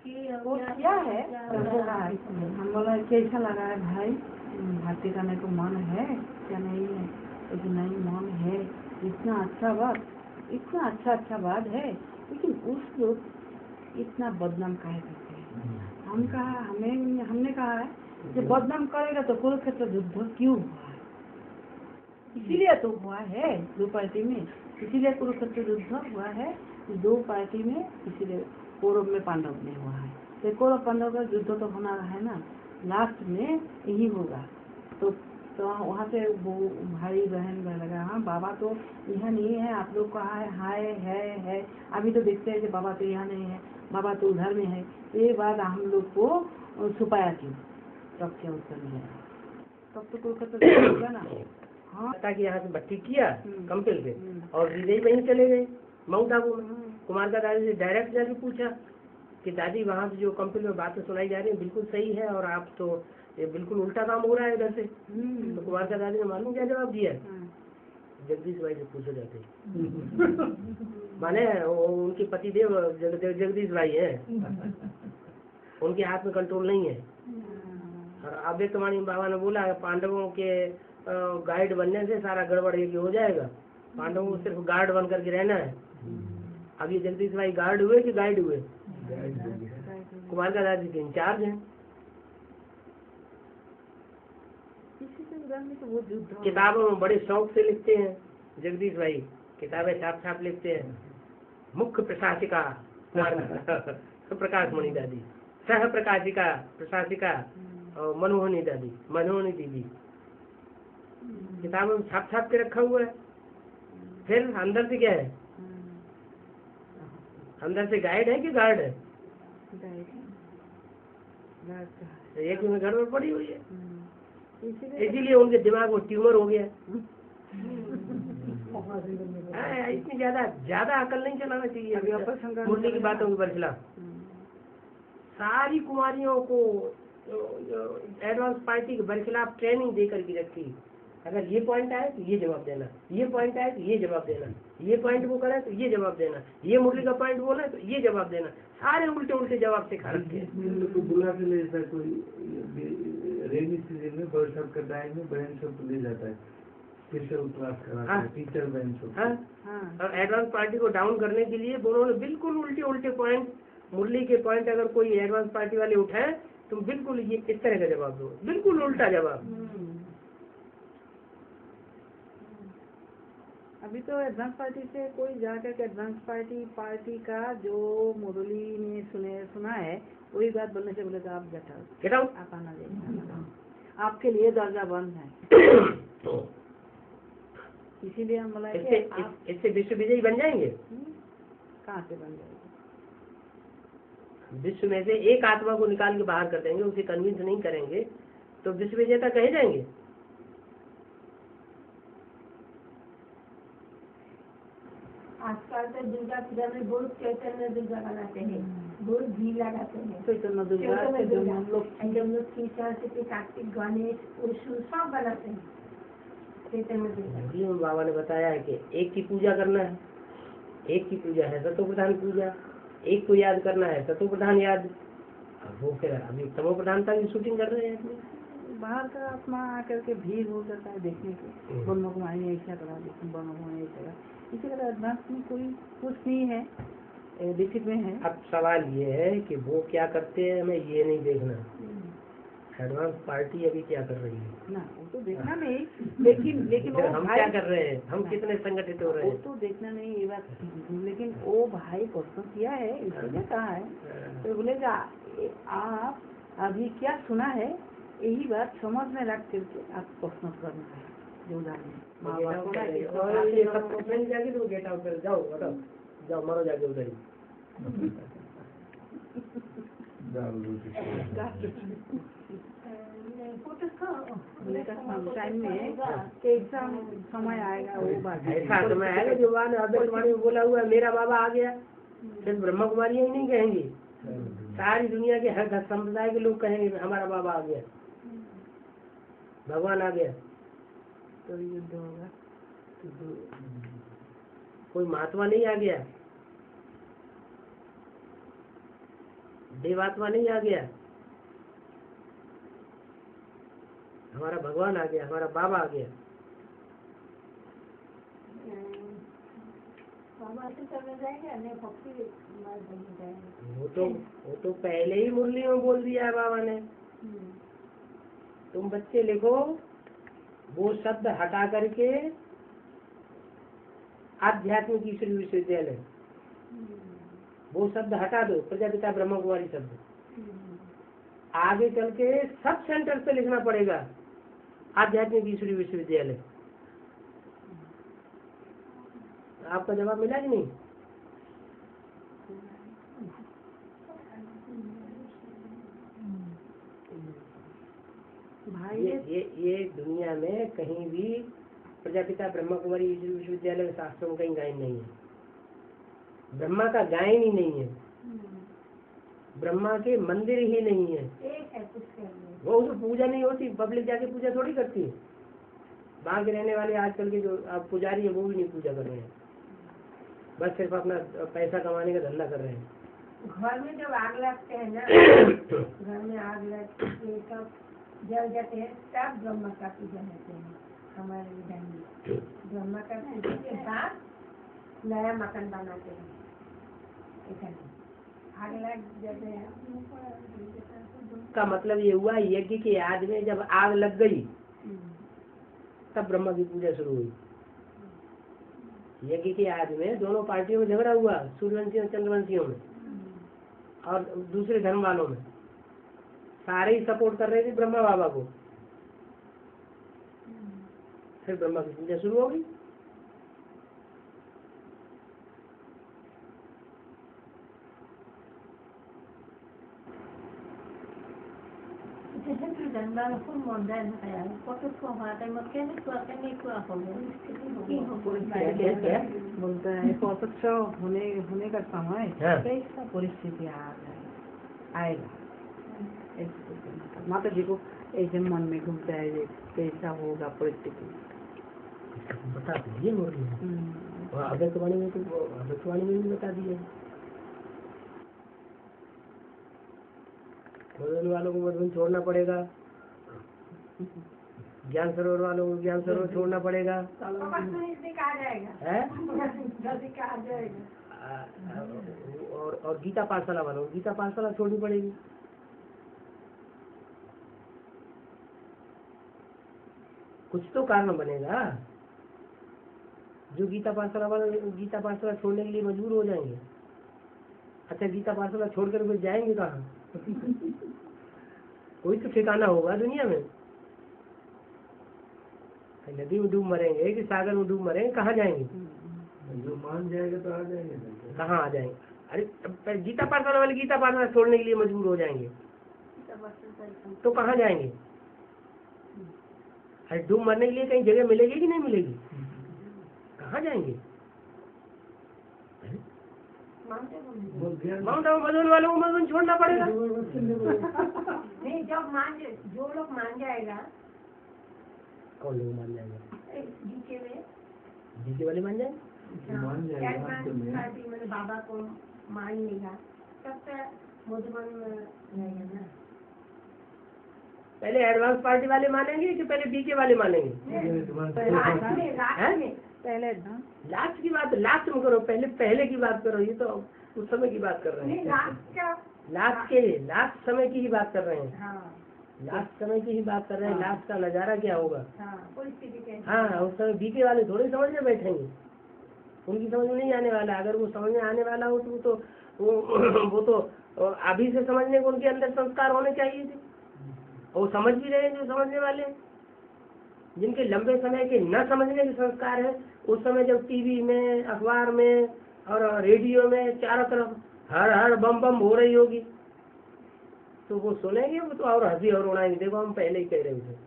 कोर्स किया है। हम बोला कैसा लगा है भाई, भर्ती करने को मन है क्या नहीं है? लेकिन नहीं मन है, इतना अच्छा बात है, लेकिन उस लोग इतना बदनाम काहे करते हैं? हमने कहा है कि बदनाम करेगा तो कुरुक्षेत्र युद्ध क्यों हुआ है? इसीलिए तो हुआ है दो पार्टी में, इसीलिए कुरुक्षेत्र युद्ध हुआ है दो पार्टी में, इसीलिए कौरव में पांडव में हुआ है। तो कौरव पांडव का युद्ध तो होना है ना, लास्ट में यही होगा। तो वहाँ से वो भाई बहन लगा, हाँ बाबा तो यहाँ नहीं है, आप लोग कहा है, अभी तो देखते हैं कि बाबा तो यहाँ नहीं है, बाबा तो उधर में है। ये बात हम लोग को छुपाया क्यों? तब क्या उत्तर मिलेगा? तब तो कोई होगा ना। हाँ,
ताकि यहाँ से भट्टी किया कंपिल के और विजय वहीं चले गए माउंट आबू में। कुमार का दादी से डायरेक्ट जाके पूछा कि दादी वहाँ से जो कंपिल में बातें सुनाई जा रही है बिल्कुल सही है, और आप तो ये बिल्कुल उल्टा काम हो रहा है इधर से। तो कुमार का दादी ने मालूम क्या जवाब दिया? जगदीश भाई से पूछो जाते माने उनके पति देव जगदीश भाई है, उनके हाथ में कंट्रोल नहीं है। और आवेतवाणी बाबा ने बोला पांडवों के गाइड बनने से सारा गड़बड़ ये हो जाएगा, पांडवों को सिर्फ गार्ड बन करके रहना है। अब ये जगदीश भाई गार्ड हुए कि गाइड हुए? कुमार का दादी के इंचार्ज हैं। किताबों में बड़े शौक से लिखते हैं जगदीश भाई, किताबें छाप लिखते हैं। मुख्य प्रशासिका प्रकाश मणि दादी, सह प्रकाशिका प्रशासिका और मनोहनी दीदी, किताबों में छाप के रखा हुआ है। फिर अंदर से क्या है? अंदर से गाइड है कि गार्ड है? एक में गड़बड़ पड़ी हुई है, इसीलिए उनके दिमाग में ट्यूमर हो गया। इतनी ज्यादा अकल नहीं चलाना चाहिए मुरली की बातों के बरखिलाफ। सारी कुमारियों को एडवांस पार्टी के बरखिलाफ ट्रेनिंग दे करके रखी। अगर ये पॉइंट आए तो ये जवाब देना, ये पॉइंट आए तो ये जवाब देना, ये पॉइंट वो करे तो ये जवाब देना, ये मुरली का पॉइंट बोला तो ये जवाब देना। सारे उल्टे जवाब सिखा रखे हैं।
बुला के ले जाता है कोई रेनी सीजन में, बरसात का टाइम में बहन सब ले जाता है, स्पेशल क्लास कराता है टीचर बहन सब।
और एडवांस पार्टी को डाउन करने के लिए उन्होंने बिल्कुल उल्टे पॉइंट, मुरली के पॉइंट अगर कोई एडवांस पार्टी वाले उठाए तो बिल्कुल ये इस तरह का जवाब दो, बिल्कुल उल्टा जवाब।
अभी तो एडवांस पार्टी से कोई जाकर के एडवांस पार्टी का जो मुरली ने सुना है वही बात बोलने से बोले तो आप गेट आउट, आप आना चाहिए, आपके लिए दरजा बंद है। इसीलिए हम बोला
इससे विश्व विजयी बन जाएंगे।
कहाँ से बन जाएंगे?
विश्व में से एक आत्मा को निकाल के बाहर कर देंगे, उसे कन्विंस नहीं करेंगे तो विश्व विजेता कहे जाएंगे।
आजकल तो दुर्गा पूजा में बहुत चैतन्य दुर्गा बनाते हैं, बहुत भीड़ लगाते हैं।
चैतन्य दुर्गा हम लोग
सरस्वती, कार्तिक, गणेश, विष्णु सब बनाते हैं चैतन्य दुर्गा।
बाबा ने बताया है कि एक की पूजा करना है, एक की पूजा है सतो प्रधान पूजा, एक को याद करना है सतो प्रधान याद। वो फिर अभी तमो प्रधानता की शूटिंग कर रहे हैं।
बाहर का आत्मा आकर के भीड़ हो जाता है देखने के, ब्रह्म कुमारी ऐसा करा, ब्रह्म कुमारी ऐसा। इसी तरह एडवांस में कोई कुछ नहीं है, लिखित में है।
अब सवाल ये है कि वो क्या करते हैं, हमें ये नहीं देखना एडवांस पार्टी अभी क्या कर रही है
ना, वो तो देखना नहीं, लेकिन वो
हम क्या कर रहे हैं, हम कितने संगठित हो रहे हैं,
वो तो देखना नहीं ये बात। लेकिन वो भाई प्रश्न किया है, इसलिए कहा है तो बोलेगा आप अभी क्या सुना है, यही बात समझ में रख करके आप प्रश्न करना है। जो
जाके तो गेट आउट कर जाओ, जाओ मरो जाके उधर ही।
टाइम में एग्जाम समय आएगा, वो बात
ऐसा समय आएगा जो आवेशवाणी में बोला हुआ है मेरा बाबा आ गया, फिर ब्रह्मा कुमारी ही नहीं कहेंगे, सारी दुनिया के हर संप्रदाय के लोग कहेंगे हमारा बाबा आ गया, भगवान आ गया।
तो युद्ध होगा,
कोई महात्मा नहीं आ गया, देवात्मा नहीं आ गया, हमारा भगवान आ गया, हमारा बाबा आ गया।
बाबा से चले जाएंगे अन्य भक्ति मार्ग बन जाएंगे।
वो तो पहले ही मुरली में बोल दिया है बाबा ने। तुम बच्चे लिखो, वो शब्द हटा करके आध्यात्मिक ईश्वरीय विश्वविद्यालय, वो शब्द हटा दो, प्रजापिता ब्रह्म कुमारी शब्द। आगे चल के सब सेंटर पे लिखना पड़ेगा आध्यात्मिक ईश्वरीय विश्वविद्यालय। आपका जवाब मिला कि नहीं?
भाई
ये दुनिया में कहीं भी प्रजापिता ब्रह्मा कुमारी विश्वविद्यालय शास्त्रों में कहीं गायन नहीं है। ब्रह्मा का गायन ही नहीं है, ब्रह्मा के मंदिर ही नहीं है।
एक है कुछ
वो उसमें पूजा नहीं होती, पब्लिक जाके पूजा थोड़ी करती है। वहाँ के रहने वाले आजकल के जो पुजारी है वो भी नहीं पूजा कर रहे हैं, बस सिर्फ अपना पैसा कमाने का धंधा कर रहे हैं।
घर में जब आग लगते हैं ना, घर में आग लगते हैं सब जल जाते हैं, तब ब्रह्मा का पूजा होते हैं हमारे विधान में। ब्रह्मा का पूजा के बाद नया मकान बनाते हैं। आग लग जाते हैं
का मतलब ये हुआ यज्ञ के याद में जब आग लग गई तब ब्रह्मा की पूजा शुरू हुई। यज्ञ के याद में दोनों पार्टियों में झगड़ा हुआ, सूर्यवंशियों और चंद्रवंशियों में और दूसरे धर्म वालों में। सारे ही सपोर्ट कर रहे थे ब्रह्मा बाबा को। फिर ब्रह्मा की पूजा शुरू हो गई।
খুব মজার ভাষা কত টাইমত কেনেকুৱা হ'ব কি হ'ব
क्या
बोलता है बहुत होने का समय
हाँ।
कैसा परिस्थिति आएगा। माता जी को ऐसे मन में घूमता है ये कैसा होगा परिस्थिति।
बता दीजिए आकाशवाणी में तो आकाशवाणी में भी बता दिए। मधुबन वालों को मधुबन छोड़ना पड़ेगा, ज्ञान सरोवर वालों को ज्ञान सरोवर छोड़ना पड़ेगा
कहा जाएगा
है।
जल्दी कहा जाएगा।
और गीता पाठशाला वालों को गीता पाठशाला छोड़नी पड़ेगी। कुछ तो कारण बनेगा। जो गीता पाठशाला वाले गीता पाठशाला छोड़ने के लिए मजबूर हो जाएंगे। अच्छा, गीता पाठशाला छोड़कर वे जाएंगे कहाँ? कोई तो ठिकाना होगा दुनिया में। नदी में डूब मरेंगे कि सागर में डूब मरेंगे, कहाँ जाएंगे?
जो मान जाएगा तो आ जाएंगे।
कहाँ आ जाएंगे? अरे गीता पाठशाला वाले गीता पाठशाला छोड़ने के लिए मजबूर हो जाएंगे तो कहाँ जाएंगे? अरे डूब मरने के लिए कहीं जगह मिलेगी कि नहीं मिलेगी? कहाँ जाएंगे? माउंट आबू मधुबन वालों को मधुबन छोड़ना पड़ेगा।
नहीं, जब जो लोग मान जाएगा,
कौन लोग मान जाएंगे?
जीके में
जीके वाले मान जाएंगे।
मान जाएगा
मैंने बाबा को मान लेगा तब तक मधुबन रहेगा ना।
पहले एडवांस पार्टी वाले मानेंगे कि पहले बीके वाले मानेंगे?
पहले
लास्ट की बात लास्ट में करो, पहले की बात करो। ये तो उस समय की बात कर रहे हैं। लास्ट समय की ही बात कर रहे हैं। लास्ट समय की ही बात कर रहे हैं। लास्ट का नजारा क्या होगा? हाँ, उस समय बीके वाले थोड़े समझ में बैठेंगे, उनकी समझ में नहीं आने वाला। अगर वो समझ में आने वाला हो तो वो तो अभी से समझने को उनके अंदर संस्कार होने चाहिए थे। वो समझ भी रहे हैं जो समझने वाले, जिनके लंबे समय के न समझने के संस्कार है। उस समय जब टीवी में, अखबार में और रेडियो में चारों तरफ हर हर बम बम हो रही होगी तो वो सुनेंगे, वो तो और हंसी और उड़ाएंगे। देखो हम पहले ही कह रहे थे,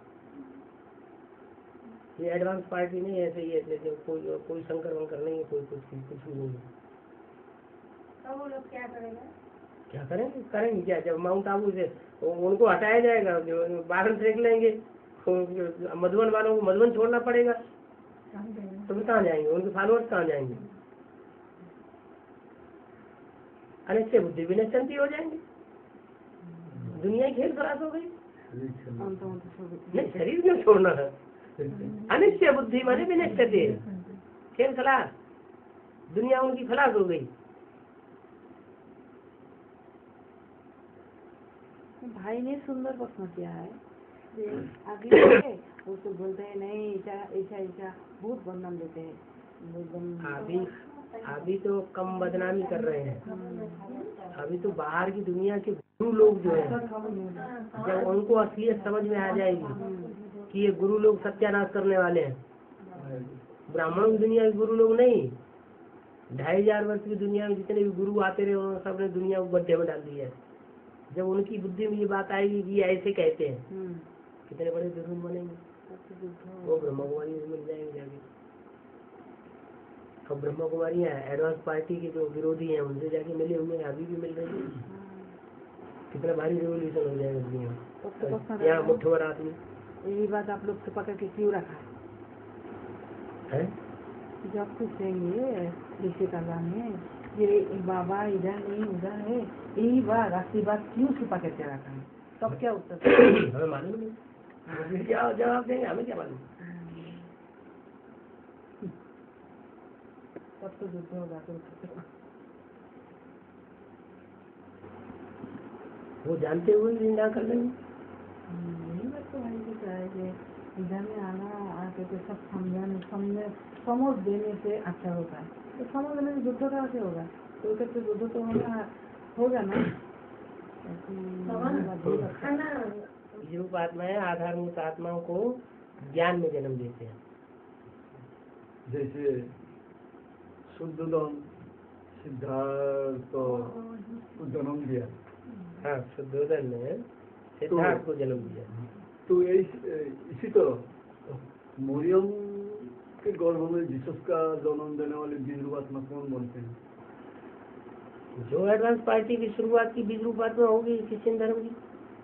ये एडवांस पार्टी नहीं, ऐसे ही है। कोई शंकर वंकर नहीं है, कोई कुछ भी नहीं है।
तो वो लोग क्या करेगा?
क्या करेंगे क्या? जब माउंट आबू से उनको हटाया जाएगा, जो बाहर फेंक लेंगे, मधुबन वालों को मधुबन छोड़ना पड़ेगा। तो वो कहाँ जाएंगे? उनके फॉलोअर्स कहाँ जाएंगे? अनिश्चय बुद्धि भी निश्चिंती हो जाएंगे। दुनिया की खेल खलास हो गई।
अंत में तो सब
नहीं, शरीर क्यों छोड़ना है? अनिश्चय बुद्धि माने विनश्यते, खेल खलास, दुनिया उनकी खलास हो गई।
भाई ने सुंदर प्रश्न किया है। ये आगे वो तो बोलते हैं नहीं ऐसा ऐसा ऐसा बहुत बदनाम देते हैं, बहुत बदनाम।
अभी तो कम बदनामी कर रहे हैं। अभी तो बाहर की दुनिया के गुरु लोग जो है, जब उनको असलियत समझ में आ जाएगी कि ये गुरु लोग सत्यानाश करने वाले हैं। ब्राह्मणों की दुनिया के गुरु लोग नहीं, 2500 वर्ष की दुनिया में जितने भी गुरु आते रहे उन्होंने सबने दुनिया को गड्ढे में डाल दिया है। जब उनकी बुद्धि में ये बात आएगी कि ऐसे कहते हैं, कितने बड़े दुर्गुण बनेंगे। वो ब्रह्मा कुमारी में मिल जाएंगे जाके। अब ब्रह्मा कुमारी एडवांस पार्टी के जो विरोधी हैं उनसे जाके मिले हुए हैं, अभी भी मिल रहे हैं। कितना भारी रेवोल्यूशन हो जाएगा दुनिया में। यहाँ मुठ्ठभर आदमी।
यही बात आप लोग से पकड़ के क्यों रखा
है?
जब पूछेंगे ऋषि कला में ये बाबा इधर नहीं उधर है, यही बात आपकी बात क्यों छुपा करके रखा है? तब क्या उत्तर?
हमें मालूम नहीं, क्या जवाब देंगे, हमें क्या मालूम।
तब तो युद्ध होगा तो
वो जानते हुए भी निंदा कर लेंगे।
यही बात तो भाई को चाहिए। इधर में आना आके तो सब समझ देने से अच्छा होता है। तो समझ देने से युद्ध कहाँ से होगा? तो कहते युद्ध तो होगा ना।
रूप आत्माएं आधारभूत आत्माओं को ज्ञान में जन्म देते हैं।
जैसे शुद्धोदन सिद्धार्थ को जन्म दिया।
हाँ, शुद्धोदन ने सिद्धार्थ को जन्म दिया।
तो इसी तरह मरियम के गर्भ में जीसस का जन्म देने वाले बीज रूप आत्मा कौन बोलते हैं?
जो एडवांस पार्टी की शुरुआत की बीज रूप आत्मा होगी क्रिश्चियन धर्म की।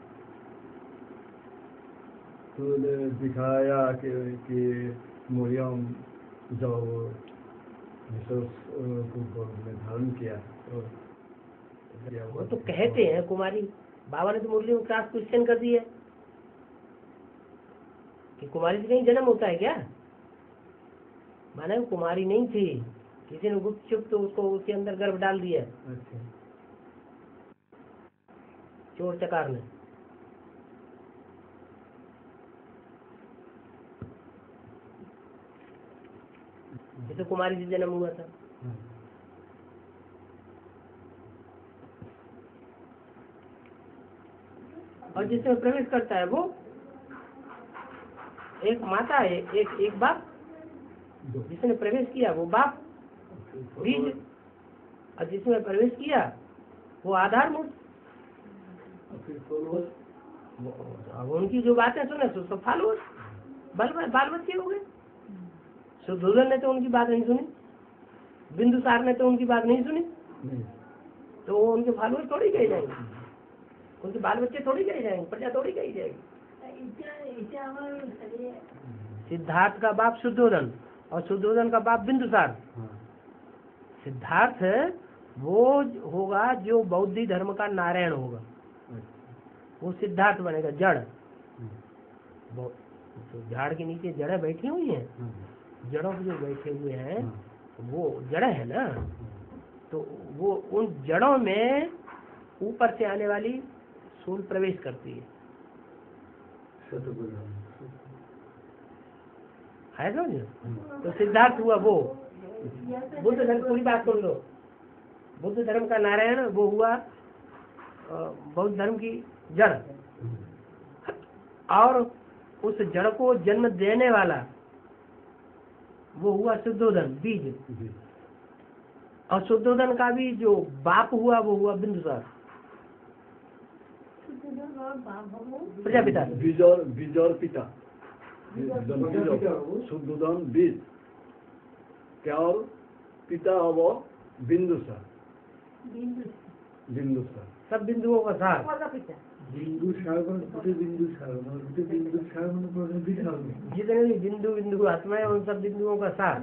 तो दिखाया कि मरियम जब जीसस को धारण किया
वो तो कहते हैं कुमारी बाबा ने तो मुरली में क्लास क्वेश्चन कर दी है कि कुमारी से कहीं जन्म होता है क्या? माने वो कुमारी नहीं थी, किसी ने गुप्त चुप तो उसको उसके अंदर गर्भ डाल दिया।
अच्छा।
चोर चकार ने। ये तो कुमारी से जन्म हुआ था। और जिसमें प्रवेश करता है वो एक माता है, एक बाप। जिसने प्रवेश किया वो बाप बीज, और जिसमें प्रवेश किया वो आधारभूत। अब उनकी जो बातें सुने तो सब फॉलोअर बाल बच्चे हो गए। शुद्धोदन ने तो उनकी बात नहीं सुनी, बिंदुसार ने तो उनकी बात नहीं सुनी, तो वो उनके फॉलोअर थोड़ी कहे जाएंगे, उनके बाल बच्चे थोड़ी कहे जाएंगे, प्रजा थोड़ी कही जाएगी। सिद्धार्थ का बाप शुद्धोदन और शुद्धोदन का बाप बिंदुसार। सिद्धार्थ वो होगा जो बौद्धी धर्म का नारायण होगा, वो सिद्धार्थ बनेगा। जड़ तो झाड़ के नीचे जड़ें बैठी हुई हैं, जड़ों पे जो बैठे हुए हैं वो जड़ें है ना, तो वो उन जड़ों में ऊपर से आने वाली सूल प्रवेश करती है समझ। तो सिद्धार्थ हुआ वो बुद्ध धर्म। पूरी बात सुन लो, बुद्ध धर्म का नारायण वो हुआ बौद्ध धर्म की जड़, और उस जड़ को जन्म देने वाला वो हुआ शुद्धोदन बीज, और शुद्धोदन का भी जो बाप हुआ वो हुआ बिंदुसार प्रजापिता।
बीज और पिता शुद्धोदन बीज क्या और पिता अब बिंदुसार।
सब बिंदुओं का सार। जितने भी बिंदु आत्मा है उन सब बिंदुओं का सार।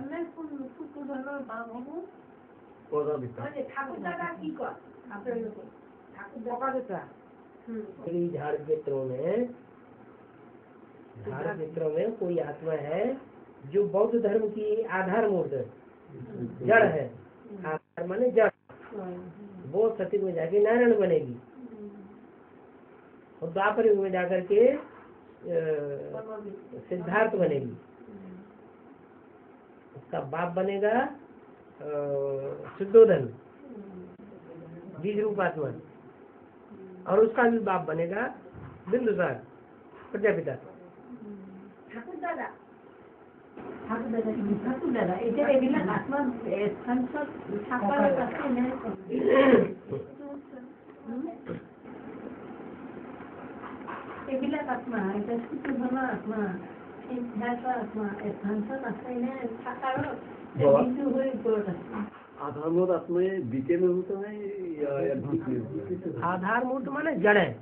श्री झाड़ क्षेत्रों में कोई आत्मा है जो बौद्ध धर्म की आधार मूर्त जड़ है। आधार माने जड़, वो सतयुग में जाके नारायण बनेगी और द्वापर युग में जाकर के सिद्धार्थ बनेगी। उसका बाप बनेगा शुद्धोधन, बीज रूप आत्मा, और उसका भी बाप बनेगा बिंदुसार प्रजापिता।
ठाकुर दादा
এতিয়া এইবিলাক আত্মা স্থানত থাকাৰ আছে নে? এইবিলাক আত্মা এতিয়া শুদ্ধধনৰ আত্মা, সিদ্ধাৰ্থৰ আত্মা স্থানত আছে নে থাকাৰ দিনটো হৈ ওপৰত আছে?
आधारभूत आत्मा बीके में होता है या एडवांस में होता है?
आधार मूर्त माने जड़ है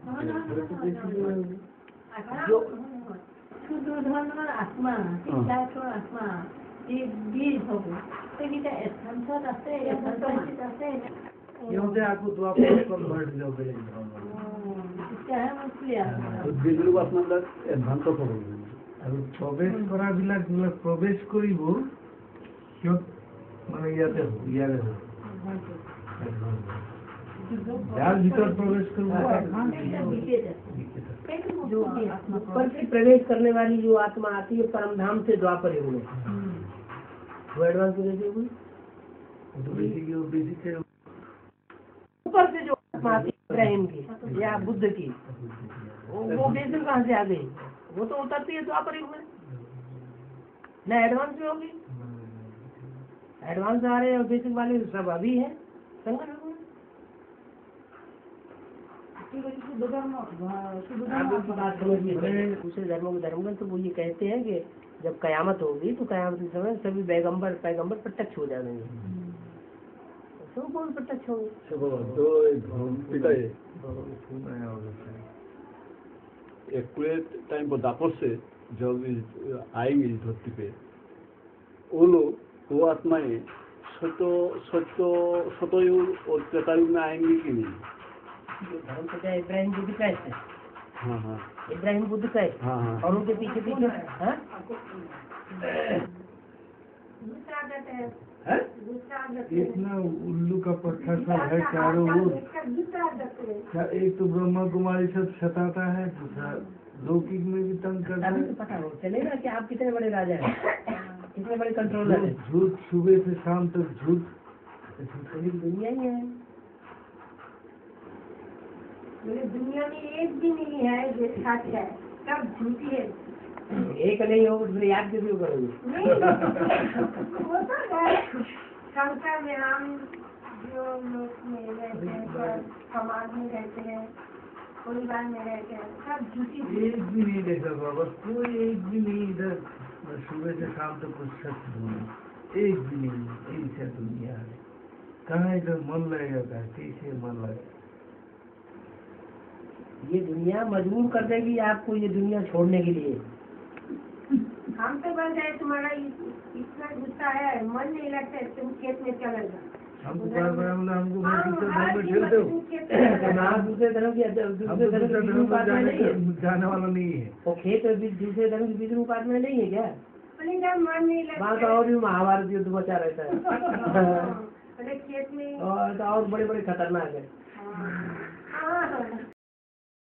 जो শুদ্ধধনৰ আত্মা, সিদ্ধাৰ্থৰ আত্মা, এই বীজ হ'ব এইকেইটা স্থানত আছে, স্থানত আছে নে?
क्योंकि आपको द्वापर कन्वर्ट जाओगे
তেতিয়াহে মই ক্লিয়াৰ
বিদ্রুপ আপনার এডভান্স হবে
আৰু প্ৰৱেশ কৰা বিলাক প্ৰৱেশ কৰিব সিহঁত মানে ইয়াতে ইয়াৰে যাৰ ভিতৰত প্ৰৱেশ কৰিব
ऊपर से प्रवेश करने वाली जो आत्मा आती है परम धाम से द्वापर युग में, वो एडवांस में कैसे हुई? ऊपर से जो आत्मा आती है इब्राहिम की या बुद्ध की, वो बेसिक कहाँ से आ गई? वो तो उतरती है द्वापर युग में, न एडवांस में होगी। एडवांस आ रहे हैं बेसिक वाले सब अभी है संगठन में। दूसरे धर्मों के धर्मग्रंथ तो वो ये कहते हैं कि जब कयामत होगी तो कयामत के समय सभी पैगंबर प्रत्यक्ष हो जाएंगे, सब कौन प्रत्यक्ष होंगे?
एक्यूरेट टाइम पर दापर से जब आएंगे इस धरती पे, वो लोग वो आत्माएं सतयुग और त्रेतायुग में आएंगी कि नहीं?
धर्म तो क्या इब्राहिम बुद्ध का है?
हाँ हाँ
इब्राहिम बुद्ध का है
हाँ हाँ
और उनके पीछे पीछे हाँ?
दूसरा गत है, दूसरा गत है,
इतना उल्लू का पत्थर सब है चारों ओर।
इसका दूसरा गत है।
एक तो ब्रह्मा कुमारी सब सताता है, दूसरा लौकिक में भी तंग करता
अभी
है।
तो पता हो चलेगा कि आप कितने बड़े राजा हैं, कितने बड़े कंट्रोलर हैं।
झूठ सुबह से शाम तक झूठ।
पूरी दुनिया ही है।
बोले दुनिया में एक भी नहीं है जो सच है, सब झूठी है।
एक नहीं हो फिर याद क्यों करोगे?
नहीं, वो तो है। संसार में हम जो लोग में रहते हैं, समाज में रहते हैं, परिवार में रहते हैं, सब झूठी है।
एक भी नहीं देखा बाबा, कोई एक भी नहीं इधर सुबह से शाम तक कुछ सच बोले, एक भी नहीं। ऐसा दुनिया है, कहाँ इधर मन लगेगा, कैसे मन लगेगा?
ये दुनिया मजबूर कर देगी आपको ये दुनिया छोड़ने के लिए।
हम तो बस है तुम्हारा इतना गुस्सा है, मन नहीं लगता है, तुम खेत में चले जाओ।
हमको बार बार हमको दूसरे धर्म में
दिन
ठेल दो।
दूसरे धर्म की
हमको दूसरे धर्म में जाने वाला नहीं है।
वो खेत दूसरे धर्म की बीज रूप में नहीं है क्या?
मन नहीं लगता
वहाँ तो और भी महाभारत युद्ध मचा रहता है
खेत में
और तो और बड़े बड़े खतरनाक है।
हाँ